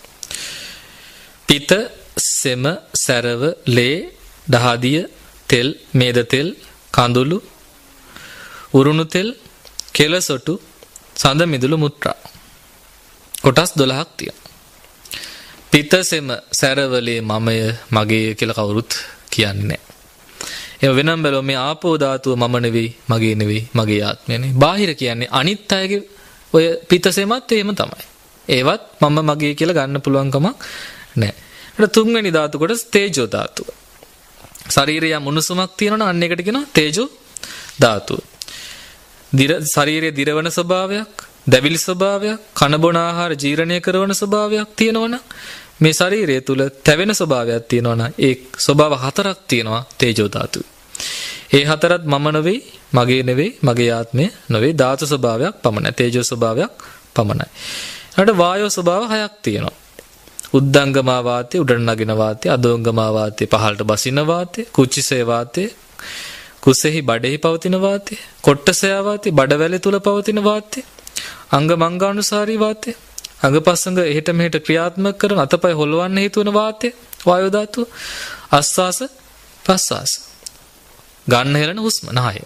පිත, සෙම, සැරව, ලේ, දහදිය, තෙල්, මේද තෙල්, කඳුළු, උරුණු තෙල්, කෙලසොටු, සඳ මිදුළු මුත්‍රා. කොටස් 12ක් තියෙනවා. පිත, සෙම, සැරව, ලේ මමය, මගේ කියලා කවුරුත් කියන්නේ නැහැ. ඒ වෙනම් බැලුව මේ ආපෝ ධාතුව මම නෙවෙයි, මගේ නෙවෙයි, මගේ ආත්මය නෙවෙයි. බාහිර කියන්නේ අනිත් අයගේ ඔය පිත, සෙමත් එහෙම තමයි. ඒවත් මම මගේ කියලා ගන්න පුළුවන් කමක් නැහැ. ඊට තුන්වෙනි ධාතු කොටස තේජෝ ධාතුව. ශරීරයේ මුනුසුමක් තියෙනවනේ අන්න ඒකට කියනවා තේජෝ ධාතුව. ශරීරයේ දිරවන ස්වභාවයක්, දැවිලි ස්වභාවයක්, කන බොන ආහාර ජීර්ණය කරන ස්වභාවයක් තියෙනවනම් මේ ශරීරය තුල තැවෙන ස්වභාවයක් තියෙනවනම් ඒ ස්වභාව හතරක් තියෙනවා තේජෝ ධාතුවේ. ඒ හතරත් මම නෙවෙයි, මගේ නෙවෙයි, මගේ ආත්මය නෙවෙයි, ධාතු ස්වභාවයක් පමණයි, තේජෝ ස්වභාවයක් පමණයි. ඊට වායෝ ස්වභාව හයක් තියෙනවා. උද්දංගමා වාතය, උඩට නගින වාතය, අදෝංගමා වාතය, පහළට බසින වාතය, කුච්චිසේ වාතය, කුසෙහි බඩෙහි පවතින වාතය, කොට්ටසය වාතය, බඩවැලේ තුල පවතින වාතය, අංග මංගානුසාරී වාතය, අංගපස්සංග එහෙට මෙහෙට ක්‍රියාත්මක කරන අතපය හොලවන්න හේතු වෙන වාතය, වායෝ ධාතුව, ආස්වාස ප්‍රස්වාස, ගන්න හෙලන හුස්ම නහය.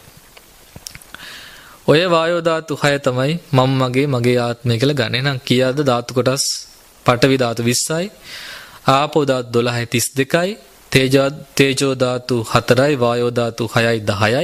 ඔය වායෝ ධාතු 6 තමයි මම මගේ ආත්මය කියලා ගන්න. එහෙනම් කීයද ධාතු කොටස්? පඨවි ධාතු 20යි, ආපෝ ධාතු 12යි 32යි, තේජෝ ධාතු 4යි, වායෝ ධාතු 6යි 10යි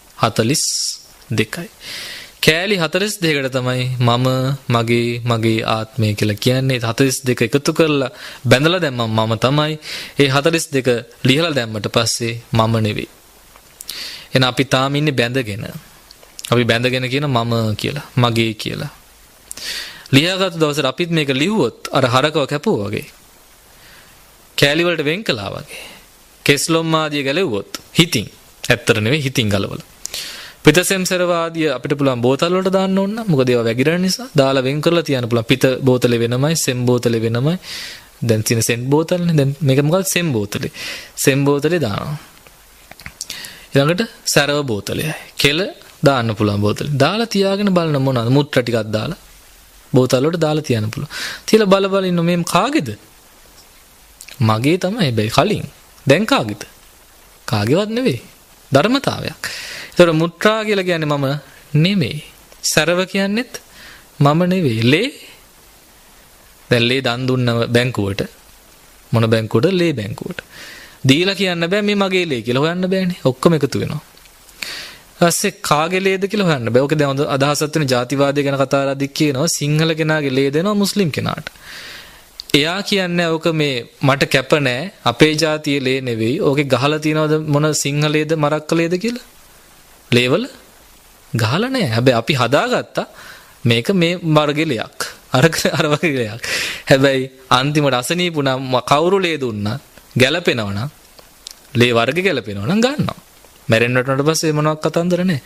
42යි. කෑලි 42කට තමයි මම මගේ ආත්මය කියලා කියන්නේ. 42 එකතු කරලා බැඳලා දැම්මම මම තමයි. ඒ 42 ලියලා දැම්මට පස්සේ මම නෙවෙයි. එහෙනම් අපි තාම ඉන්නේ බැඳගෙන. අපි බැඳගෙන කියන මම කියලා, මගේ කියලා. ලියාගත්තු දවසට අපිත් මේක ලිව්වොත් අර හරකව කැපුවා වගේ. කෑලි වලට වෙන් කළා වගේ. කෙස්ලොම් ආදිය ගැලෙව්වොත් හිතින්. ඇත්තට නෙවෙයි හිතින් ගලවලා. පිතසෙම් සරවාදිය අපිට පුළුවන් බෝතල් වලට දාන්න ඕන. මොකද ඒවා වැగిරෙන නිසා. දාලා වෙන් කරලා තියන්න පුළුවන්. පිත බෝතලේ වෙනමයි, සෙම් බෝතලේ වෙනමයි. දැන් තියෙන සෙන් බෝතල්නේ. දැන් මේක මොකක්ද? සෙම් බෝතලේ. සෙම් බෝතලේ දානවා. ඊළඟට සරව බෝතලයයි. කෙල දාන්න පුළුවන් බෝතලේ. දාලා තියාගෙන බලන මොනවද? මුත්‍රා ටිකක් දාලා බෝතල් වලට දාලා තියන්න පුළුවන්. තියලා බල ඉන්න මේ කාගේද? මගේ තමයි. හැබැයි කලින්. දැන් කාගේද? කාගේවත් නෙවෙයි. ධර්මතාවයක්. ඒතර මුත්‍රා කියලා කියන්නේ මම නෙමෙයි. සරව කියන්නේත් මම නෙවෙයි. ලේ දැන් ලේ දන් දුන්න බැංකුවට මොන බැංකුවට? ලේ බැංකුවට. දීලා කියන්න බෑ මේ මගේ ලේ කියලා හොයන්න බෑනේ. ඔක්කොම එකතු වෙනවා. ඊපස්සේ කාගේ ලේද කියලා හොයන්න බෑ. ඔක දැන් අදහසක් වෙන ජාතිවාදය ගැන කතා කරද්දි කියනවා සිංහල කෙනාගේ ලේ දෙනවා මුස්ලිම් කෙනාට. එයා කියන්නේ ඕක මේ මට කැප නෑ අපේ ජාතියේ ලේ නෙවෙයි. ඕකේ ගහලා තියනවද මොන සිංහලේද මරක්කලේද කියලා? ලේවල ගහලා නෑ. හැබැයි අපි හදාගත්තා මේක මේ වර්ගේ ලයක්. අර වගේ ලයක්. හැබැයි අන්තිමට අසනීපුණා කවුරු ලේ දුන්නා ගැලපෙනවනම් ලේ වර්ග ගැලපෙනවනම් ගන්නවා. මැරෙන්නට පස්සේ මොනවක් කතන්දර නෑ.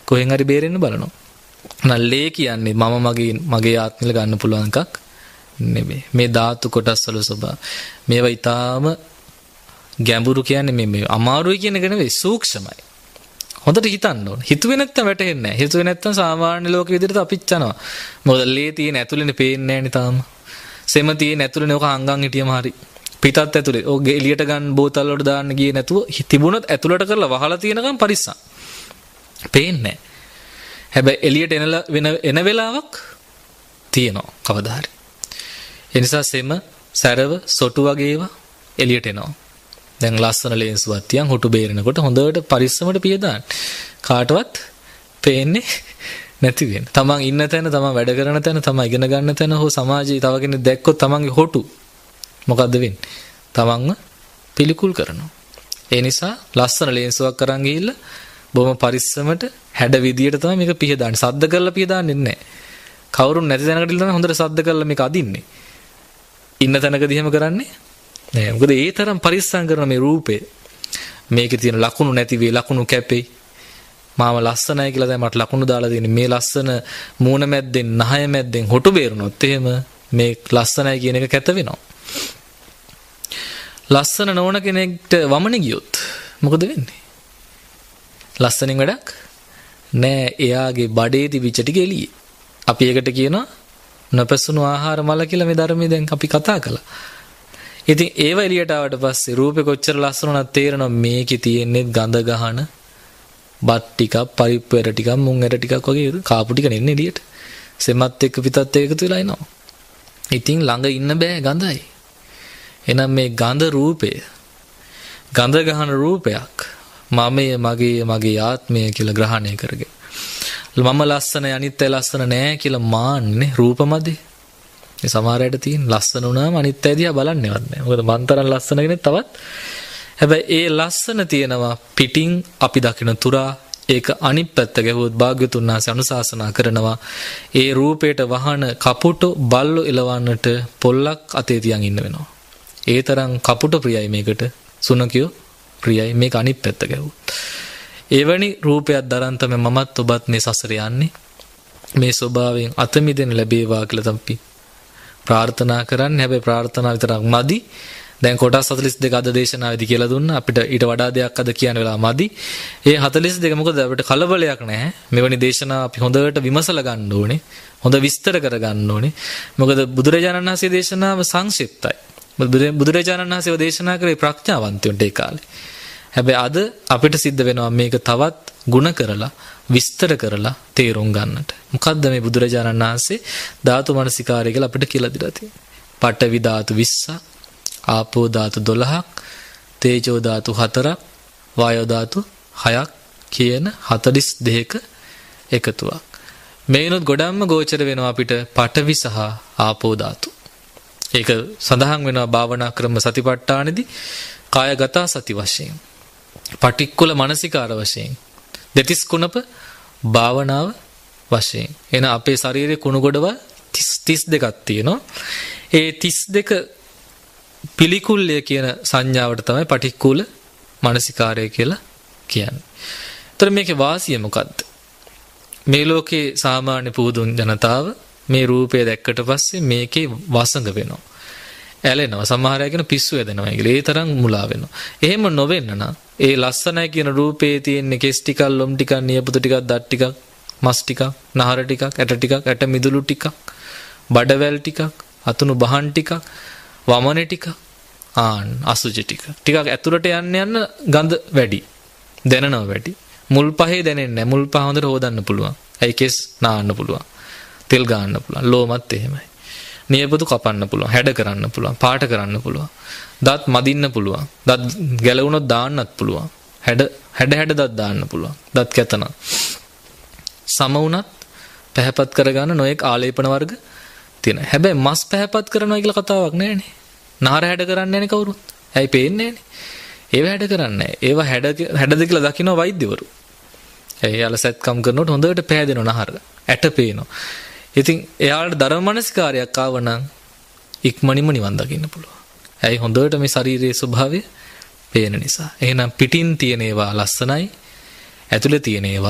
කොහෙන් හරි බේරෙන්න බලනවා. නල්ලේ කියන්නේ මගේ ආත්මෙල ගන්න පුළුවන් එකක් නෙමෙයි. මේ ධාතු කොටස් වල ස්වභාවය. මේවා ඊටාම ගැඹුරු කියන්නේ මේ අමාරුයි කියන එක නෙවෙයි, සූක්ෂමයි. හොඳට හිතන්න ඕන. හිතුවේ නැත්තම් වැටහෙන්නේ නැහැ. හිතුවේ නැත්තම් සාමාන්‍ය ලෝක විදිහට අපිච්චනවා. මොකද ලේ තියෙන ඇතුළේනේ පේන්නේ නැහනේ තාම. සෙම තියෙන ඇතුළේනේ ඔක අංගන් හිටියම හරි. පිටත් ඇතුළේ. ඔක එළියට ගන්න බෝතල් වලට දාන්න ගියේ නැතුව තිබුණොත් ඇතුළට කරලා වහලා තියෙනකම් පරිස්සම්. පේන්නේ නැහැ. හැබැයි එළියට එන වෙලාවක් තියෙනවා කවදා හරි. ඒ නිසා සෙම, සැරව, සොටු වගේ ඒවා එළියට එනවා. දැන් ලස්සන ලේන්සුවක් තියන් හොටු බේරෙනකොට හොඳට පරිස්සමට පිය දාන්න. කාටවත් පේන්නේ නැති වෙන. තමන් ඉන්න තැන, තමන් වැඩ කරන තැන, තමන් ඉගෙන ගන්න තැන හෝ සමාජයේ තව කෙනෙක් දැක්කොත් තමන්ගේ හොටු මොකද්ද වෙන්නේ? තමන්ව පිළිකුල් කරනවා. ඒ නිසා ලස්සන ලේන්සුවක් අරන් ගිහිල්ලා බොහොම පරිස්සමට හැඩ විදියට තමයි මේක පිය දාන්නේ. සද්ද කරලා පිය දාන්නේ නැහැ. කවුරුන් නැති තැනකට ඉල්ලන හොඳට සද්ද කරලා මේක අදින්නේ. ඉන්න තැනකදී එහෙම කරන්නේ නෑ. මොකද ඒ තරම් පරිස්සම් කරන මේ රූපේ මේකේ තියෙන ලකුණු නැති වෙයි, ලකුණු කැපෙයි. මාව ලස්සනයි කියලා දැන් මට ලකුණු දාලා තියෙන්නේ. මේ ලස්සන මූණ මැද්දෙන්, නහය මැද්දෙන් හොටු බේරුණොත් එහෙම මේ ලස්සනයි කියන එක කැත වෙනවා. ලස්සන නොවන කෙනෙක්ට වමනේ ගියොත් මොකද වෙන්නේ? ලස්සනින් වැඩක් නෑ. එයාගේ බඩේ තිබිච්ච ටික එළියේ. අපි ඒකට කියනවා නොපැසුණු ආහාර මල කියලා මේ ධර්මයේ දැන් අපි කතා කළා. ඉතින් ඒව එළියට ආවට පස්සේ රූපේ කොච්චර ලස්සන වුණත් තේරෙනවා මේකේ තියෙන්නේ ගඳ ගහන බත් ටිකක්, පරිප්පු ඇට ටිකක්, මුං ඇට ටිකක් වගේ කාපු ටික නෙන්නේ එළියට. සෙමත් එක්ක පිටත් එකතු වෙලා එනවා. ඉතින් ළඟ ඉන්න බෑ, ගඳයි. එහෙනම් මේ ගඳ රූපය, ගඳ ගහන රූපයක් මගේ ආත්මය කියලා ග්‍රහණය කරගෙන මම ලස්සනයි අනිත් අය ලස්සන නෑ කියලා මාන්නේ රූපමදි. මේ සමහර අයට තියෙන ලස්සන වුණාම අනිත් අය දිහා බලන්නේවත් නෑ. මොකද මන් තරම් ලස්සන කෙනෙක් තවත්. හැබැයි ඒ ලස්සන තියෙනවා පිටින් අපි දකින තුරා. ඒක අනිත් පැත්ත ගැහුවොත් භාග්‍යතුන් වහන්සේ අනුශාසනා කරනවා ඒ රූපයට වහන කපුටු බල්ලෝ එලවන්නට පොල්ලක් අතේ තියන් ඉන්න වෙනවා. ඒ තරම් කපුටු ප්‍රියයි මේකට. සුනකියෝ ප්‍රියයි මේක අනිත් පැත්ත ගැහුවොත්. එවැනි රූපයක් දරන් තමයි මමත් ඔබත් මේ සසර යන්නේ. මේ ස්වභාවයෙන් අත මිදෙන්න ලැබේවා කියලා තමයි ප්‍රාර්ථනා කරන්නේ. හැබැයි ප්‍රාර්ථනා විතරක් මදි. දැන් කොටස් 42 අද දේශනාවේදී කියලා දුන්නා. අපිට ඊට වඩා දෙයක් අද කියන්න වෙලා මදි. ඒ 42 මොකද අපිට කලබලයක් නැහැ. මෙවැනි දේශනා අපි හොඳට විමසලා ගන්න ඕනේ. හොඳ විස්තර කර ගන්න ඕනේ. මොකද බුදුරජාණන් වහන්සේ දේශනාව සංක්ෂිප්තයි. බුදුරජාණන් වහන්සේව දේශනා කරේ ප්‍රඥාවන්තයන්ට ඒ කාලේ. හැබැයි අද අපිට සිද්ධ වෙනවා මේක තවත් ಗುಣ කරලා විස්තර කරලා තේරුම් ගන්නට. මොකද්ද මේ බුදුරජාණන් වහන්සේ ධාතු මනසිකාරය කියලා අපිට කියලා දීලා තියෙන්නේ? පඨවි ධාතු 20ක්, ආපෝ ධාතු 12ක්, තේජෝ ධාතු 4ක්, වායෝ ධාතු 6ක් කියන 42ක එකතුවක්. මේනොත් ගොඩක්ම ගෝචර වෙනවා අපිට පඨවි සහ ආපෝ ධාතු. ඒක සඳහන් වෙනවා භාවනා ක්‍රම සතිපට්ඨානෙදී කායගත සති වශයෙන්. පටික්කුල මනසිකාර වශයෙන්. දෙතිස් කුණප භාවනාව වශයෙන්. එන අපේ ශරීරයේ කුණු ගොඩවල් 32ක් තියෙනවා. ඒ 32 පිළිකුල්ය කියන සංඥාවට තමයි පටික්කුල මනසිකාරය කියලා කියන්නේ. ඒතර මේකේ වාසිය මොකද්ද? මේ ලෝකේ සාමාන්‍ය පුදුන් ජනතාව මේ රූපය දැක්කට පස්සේ මේකේ වසඟ වෙනවා. ඇලෙනවා. සමහර අය කියන පිස්සු ඇදෙනවා කියලා. ඒ තරම් මුලා වෙනවා. එහෙම නොවෙන්න නම් ඒ ලස්සනයි කියන රූපේ තියෙන කෙස් ටිකක්, ලොම් ටිකක්, නියපොතු ටිකක්, දත් ටිකක්, මස් ටිකක්, නහර ටිකක්, ඇට ටිකක්, ඇට මිදුළු ටිකක්, බඩවැල් ටිකක්, අතුණු බහන් ටිකක්, වමනේ ටිකක්, අසුචි ටිකක් ඇතුළට යන්න ගඳ වැඩි. දැනෙනවා වැඩි. මුල් පහේ දැනෙන්නේ නැහැ. මුල් පහ හොඳට හොදන්න පුළුවන්. ඇයි කෙස් නාන්න පුළුවන්. තෙල් ගන්න පුළුවන්. ලෝමත් එහෙමයි. නියපොතු කපන්න පුළුවන්. හැඩ කරන්න පුළුවන්. පාට කරන්න පුළුවන්. දත් මදින්න පුළුවන්. දත් ගැලවුණොත් දාන්නත් පුළුවන්. හැඩ දත් දාන්න පුළුවන්. දත් කැතන. සම වුණත් පැහැපත් කරගන්න නොයෙක් ආලේපන වර්ග තියෙනවා. හැබැයි මස් පැහැපත් කරනවා කියලා කතාවක් නැහැනේ. නහර හැඩ කරන්නේ නැනේ කවුරුත්. ඇයි පේන්නේ නැනේ? ඒව හැඩ කරන්නේ නැහැ. ඒව හැඩද කියලා දකින්න වෛද්‍යවරු. එයාලා සැත්කම් කරනකොට හොඳට පෑදෙනවා නහර. ඇට පේනවා. ඉතින් එයාලට ධර්ම මනසිකාරයක් ආව නම් ඉක්මනින්ම නිවන් දකින්න පුළුවන්. ඇයි හොඳට මේ ශරීරයේ ස්වභාවය පේන නිසා. එහෙනම් පිටින් තියෙන ඒවා ලස්සනයි, ඇතුලේ තියෙන ඒවා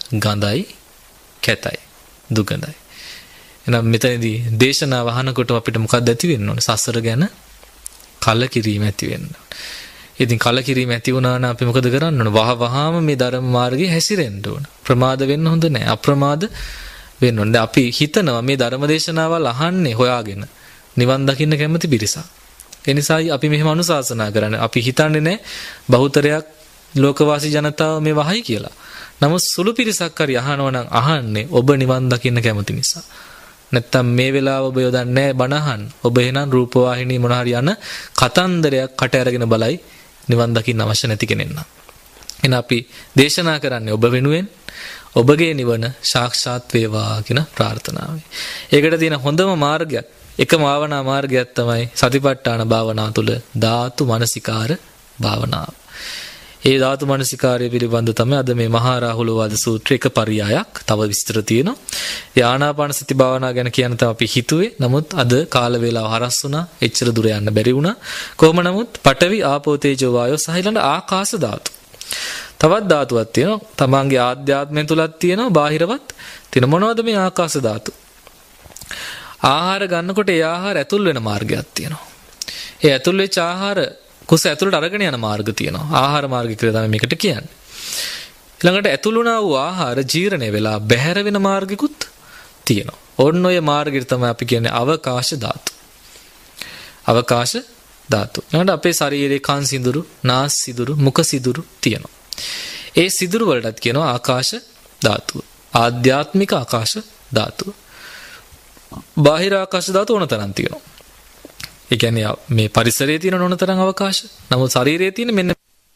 ගඳයි, කැතයි, දුගඳයි. එහෙනම් මෙතනදී දේශනා වහනකොට අපිට මොකක්ද ඇති වෙන්න ඕනේ? සසර ගැන කලකිරීම ඇති වෙන්න ඕනේ. ඉතින් කලකිරීම ඇති වුණා නම් අපි මොකද කරන්න ඕනේ? වහවහාම මේ ධර්ම මාර්ගයේ හැසිරෙන්න ඕනේ. ප්‍රමාද වෙන්න හොඳ නැහැ. අප්‍රමාද වෙන්න ඕනේ. අපි හිතනවා මේ ධර්ම දේශනාවල් අහන්නේ හොයාගෙන නිවන් දකින්න කැමති පිරිසක්. ඒ නිසායි අපි මෙහෙම අනුශාසනා කරන්නේ. අපි හිතන්නේ නැහැ බහුතරයක් ලෝකවාසී ජනතාව මේ වහයි කියලා. නමුත් සුළු පිරිසක් හරි අහනවා නම් අහන්නේ ඔබ නිවන් දකින්න කැමති නිසා. නැත්තම් මේ වෙලාව ඔබ යොදන්නේ බණ අහන්න. ඔබ එහෙනම් රූපවාහිනී මොන හරි යන කතන්දරයක් කට අරගෙන බලයි නිවන් දකින්න අවශ්‍ය නැති කෙනෙක් නම්. එහෙනම් අපි දේශනා කරන්නේ ඔබ වෙනුවෙන් ඔබගේ නිවන සාක්ෂාත් වේවා කියන ප්‍රාර්ථනාවයි. ඒකට තියෙන හොඳම මාර්ගයක් එකම භාවනා මාර්ගයක් තමයි සතිපට්ඨාන භාවනාව තුළ ධාතු මනසිකාර භාවනාව. ඒ ධාතු මනසිකාරය පිළිබඳ තමයි අද මේ මහා රාහුලවාද සූත්‍රයේ එක පරියායක් තව විස්තර තියෙනවා. ඒ ආනාපාන සති භාවනාව ගැන කියන්න තමයි අපි හිතුවේ. නමුත් අද කාල වේලාව හරස් වුණා. එච්චර දුර යන්න බැරි වුණා. කොහොම නමුත් පඨවි ආපෝ තේජෝ වායෝ සහ ඊළඟ ආකාශ ධාතු. තවත් ධාතුවක් තියෙනවා. තමන්ගේ ආධ්‍යාත්මය තුලක් තියෙනවා. බාහිරවත් තියෙන මොනවද මේ ආකාශ ධාතු? ආහාර ගන්නකොට ඒ ආහාර ඇතුල් වෙන මාර්ගයක් තියෙනවා. ඒ ඇතුල් වෙච්ච ආහාර කුස ඇතුළට අරගෙන යන මාර්ග තියෙනවා. ආහාර මාර්ගය කියලා තමයි මේකට කියන්නේ. ඊළඟට ඇතුල් වුණා වූ ආහාර ජීර්ණය වෙලා බැහැර වෙන මාර්ගිකුත් තියෙනවා. ඔන්න ඔය මාර්ගය තමයි අපි කියන්නේ අවකාශ ධාතු. අවකාශ ධාතු. ඊළඟට අපේ ශරීරයේ කන් සිදුරු, නාස් සිදුරු, මුඛ සිදුරු තියෙනවා. ඒ සිදුරු වලටත් කියනවා ආකාශ ධාතුව. ආධ්‍යාත්මික ආකාශ ධාතුව. බාහිර ආකාශ ධාතු ඕන තරම් තියෙනවා. ඒ කියන්නේ මේ පරිසරයේ තියෙන ඕන තරම් අවකාශ. නමුත් ශරීරයේ තියෙන මෙන්න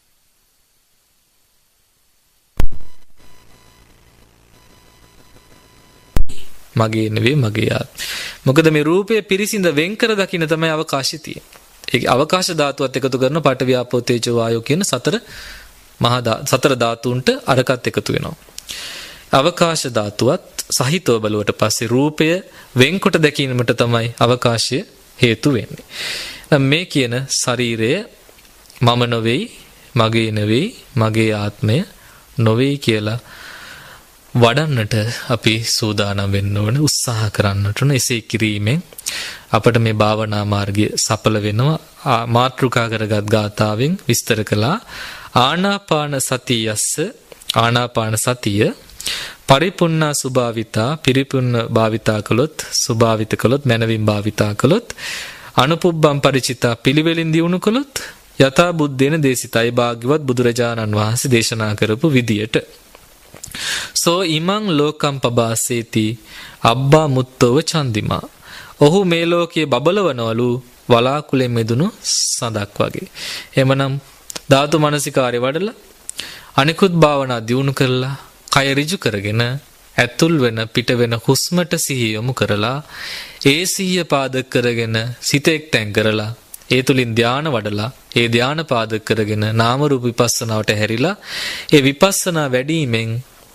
මගේ නෙවෙයි මගේ ආත්මය. මොකද මේ රූපය පිරිසිඳ වෙන් කර දකින්න තමයි අවකාශය තියෙන්නේ. ඒ අවකාශ ධාතුවත් එකතු කරන පඨවි ආපෝ තේජෝ වායෝ කියන සතර ධාතුන්ට අරකට එකතු වෙනවා. අවකාශ ධාතුවත් සහිතව බලුවට පස්සේ රූපය වෙන්කොට දැකීමට තමයි අවකාශය හේතු වෙන්නේ. මේ කියන ශරීරය මම නෙවෙයි, මගේ නෙවෙයි, මගේ ආත්මය නෙවෙයි කියලා වඩන්නට අපි සූදානම් වෙන්න ඕනේ, උත්සාහ කරන්නට ඕනේ. එසේ කිරීමෙන් අපට මේ භාවනා මාර්ගය සඵල වෙනවා. මාත්‍රිකා කරගත් ගාථාවෙන් විස්තර කළා. ආනාපාන සතියස්ස ආනාපාන සතිය පරිපුන්නා සුභාවිතා පිරිපුන්න භාවිතා කළොත් සුභාවිත කළොත් මනවින් භාවිතා කළොත් අනුපුබ්බම් ಪರಿචිතා පිළිවෙලින් දියුණු කළොත් යථා බුද්දේන දේශිතයි භාග්‍යවත් බුදුරජාණන් වහන්සේ දේශනා කරපු විදියට සෝ ඉමං ලෝකම් පබාසේති අබ්බා මුත්තව චන්දිමා ඔහු මේ ලෝකයේ බබලවනවලු වලාකුලෙන් මෙදුණු සඳක් වගේ. එමනම් ධාතු මනසිකාරය වඩලා අනිකුත් භාවනා දියුණු කරලා කය ඍජු කරගෙන ඇතුල් වෙන පිට වෙන හුස්මට සිහිය යොමු කරලා ඒ සිහිය පාදක කරගෙන සිත එක්තැන් කරලා ඒ තුලින් ධානය වඩලා ඒ ධානය පාදක කරගෙන නාම රූප විපස්සනාවට හැරිලා ඒ විපස්සනා වැඩිමෙන්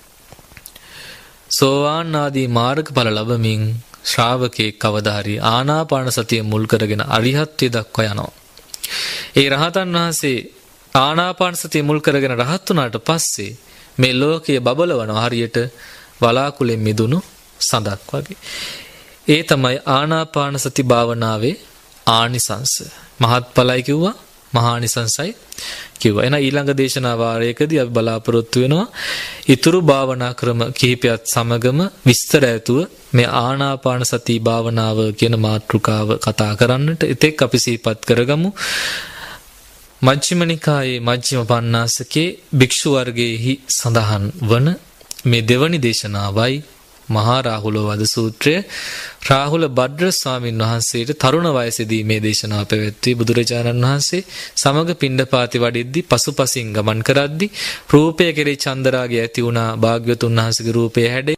සෝවාන් ආදී මාර්ගඵල ලැබමින් ශ්‍රාවකේ කවදාහරි ආනාපාන සතිය මුල් කරගෙන අරිහත්ත්වයට දක්වා යනවා. ඒ රහතන් වහන්සේ ආනාපාන සතිය මුල් කරගෙන රහත් වුණාට පස්සේ මේ ලෝකයේ බබලවනවා හරියට වලාකුලෙන් මිදුණු සඳක් වගේ. ඒ තමයි ආනාපාන සති භාවනාවේ ආනිසංස. මහත්ඵලයි කිව්වා, මහානිසංසයි කිව්වා. එහෙනම් ඊළඟ දේශනා වාරයකදී අපි බලාපොරොත්තු වෙනවා ඊතුරු භාවනා ක්‍රම කිහිපයත් සමගම විස්තර ඇතුව මේ ආනාපාන සති භාවනාව කියන මාතෘකාව කතා කරන්නට. එතෙක් අපි සිහිපත් කරගමු මජ්ක්‍ධිම නිකායේ මජ්ක්‍ධිම පඤ්ඤාසකේ භික්ෂු වර්ගයේහි සඳහන් වන මේ දෙවනි දේශනාවයි මහා රාහුලවාද සූත්‍රය. රාහුල භද්‍ර ස්වාමීන් වහන්සේට තරුණ වයසේදී මේ දේශනාව පැවැත්වී බුදුරජාණන් වහන්සේ සමග පිණ්ඩපාතේ වඩිද්දී පසුපසින් ගමන් කරද්දී රූපය කෙරෙහි චන්දරාගය ඇති වුණා. භාග්‍යවතුන් වහන්සේගේ රූපය හැඩේ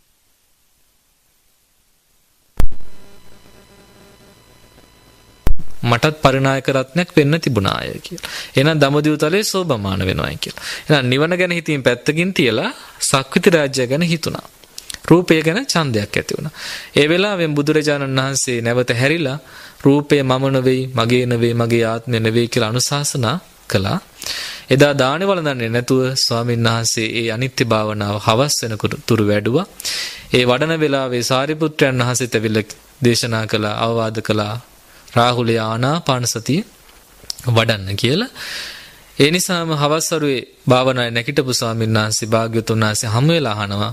මටත් පරිණායක රත්නයක් වෙන්න තිබුණාය කියලා. එහෙනම් දඹදිව තලයේ සෝභමාන වෙනවායි කියලා. එහෙනම් නිවන ගැන හිතීම පැත්තකින් තියලා සක්විති රාජ්‍යය ගැන හිතුණා. රූපය ගැන ඡන්දයක් ඇති වුණා. ඒ වෙලාවෙන් බුදුරජාණන් වහන්සේ නැවත හැරිලා රූපය මම නෙවෙයි, මගේ නෙවෙයි, මගේ ආත්මය නෙවෙයි කියලා අනුශාසනා කළා. එදා දානේ වළඳන්නේ නැතුව ස්වාමීන් වහන්සේ ඒ අනිත්‍ය භාවනාව හවස් වෙනකොට තුරු වැඩුවා. ඒ වඩන වෙලාවේ සාරිපුත්‍රයන් වහන්සේත් ඇවිල්ලා දේශනා කළා, අවවාද කළා රාහුලේ ආනාපාන සතිය වඩන්න කියලා. ඒ නිසාම හවස් වරුවේ භාවනාවේ නැගිටපු ස්වාමීන් වහන්සේ භාග්‍යවතුන් වහන්සේ හැම වෙලාව අහනවා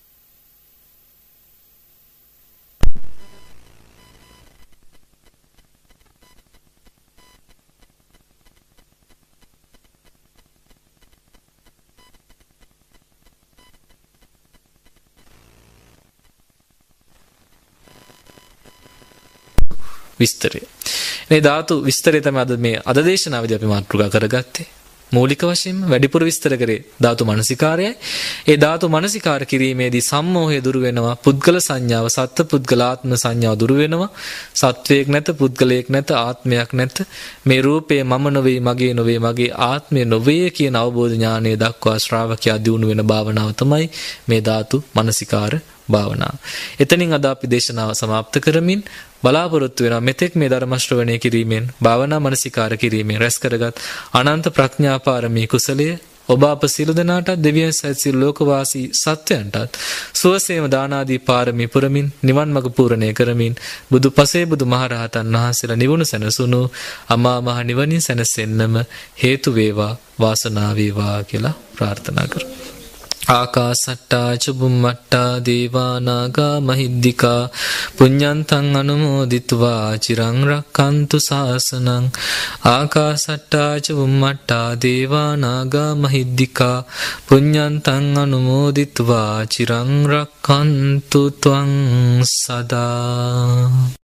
විස්තරය. මේ ධාතු විස්තරය තමයි අද මේ අද දේශනාවේදී අපි මාතෘකා කරගත්තේ. මූලික වශයෙන්ම වැඩිපුර විස්තර කරේ ධාතු මනසිකාරයයි. ඒ ධාතු මනසිකාර කිරීමේදී සම්මෝහය දුරු වෙනවා. පුද්ගල සංඥාව, සත්ත්ව පුද්ගලාත්ම සංඥාව දුරු වෙනවා. සත්වයක් නැත, පුද්ගලයෙක් නැත, ආත්මයක් නැත. මේ රූපය මම නොවේ, මගේ නොවේ, මගේ ආත්මය නොවේ කියන අවබෝධ ඥානය දක්වා ශ්‍රාවකයා දියුණු වෙන භාවනාව තමයි මේ ධාතු මනසිකාර භාවනාව. එතනින් අද අපි දේශනාව સમાપ્ત කරමින් බලාපොරොත්තු වෙනවා මෙතෙක් මේ ධර්ම ශ්‍රවණය කිරීමෙන්, භාවනා මනසිකාර කිරීමෙන් රැස් කරගත් අනන්ත ප්‍රඥා පාරමී කුසලය ඔබ අප සියලු දෙනාටත්, දෙවියන් සහිත සියලු ලෝකවාසී සත්වයන්ටත් සුවසේම දානාදී පාරමී පුරමින් නිවන් මඟ පූර්ණය කරමින් බුදු පසේ බුදු මහරහතන් වහන්සේලා නිවුණු සැනසුණු අමා මහ නිවනින් සැනසෙන්නම හේතු වේවා, වාසනාව වේවා කියලා ප්‍රාර්ථනා කරමු. ආකාසට්ටා චුම්මට්ටා දේවා නාග මහිද්దికා පුඤ්ඤන්තං අනුමෝදිත्वा චිරං රක්칸තු ශාසනං. ආකාසට්ටා චුම්මට්ටා දේවා නාග මහිද්దికා පුඤ්ඤන්තං අනුමෝදිත्वा චිරං රක්칸තු ත්වං සදා.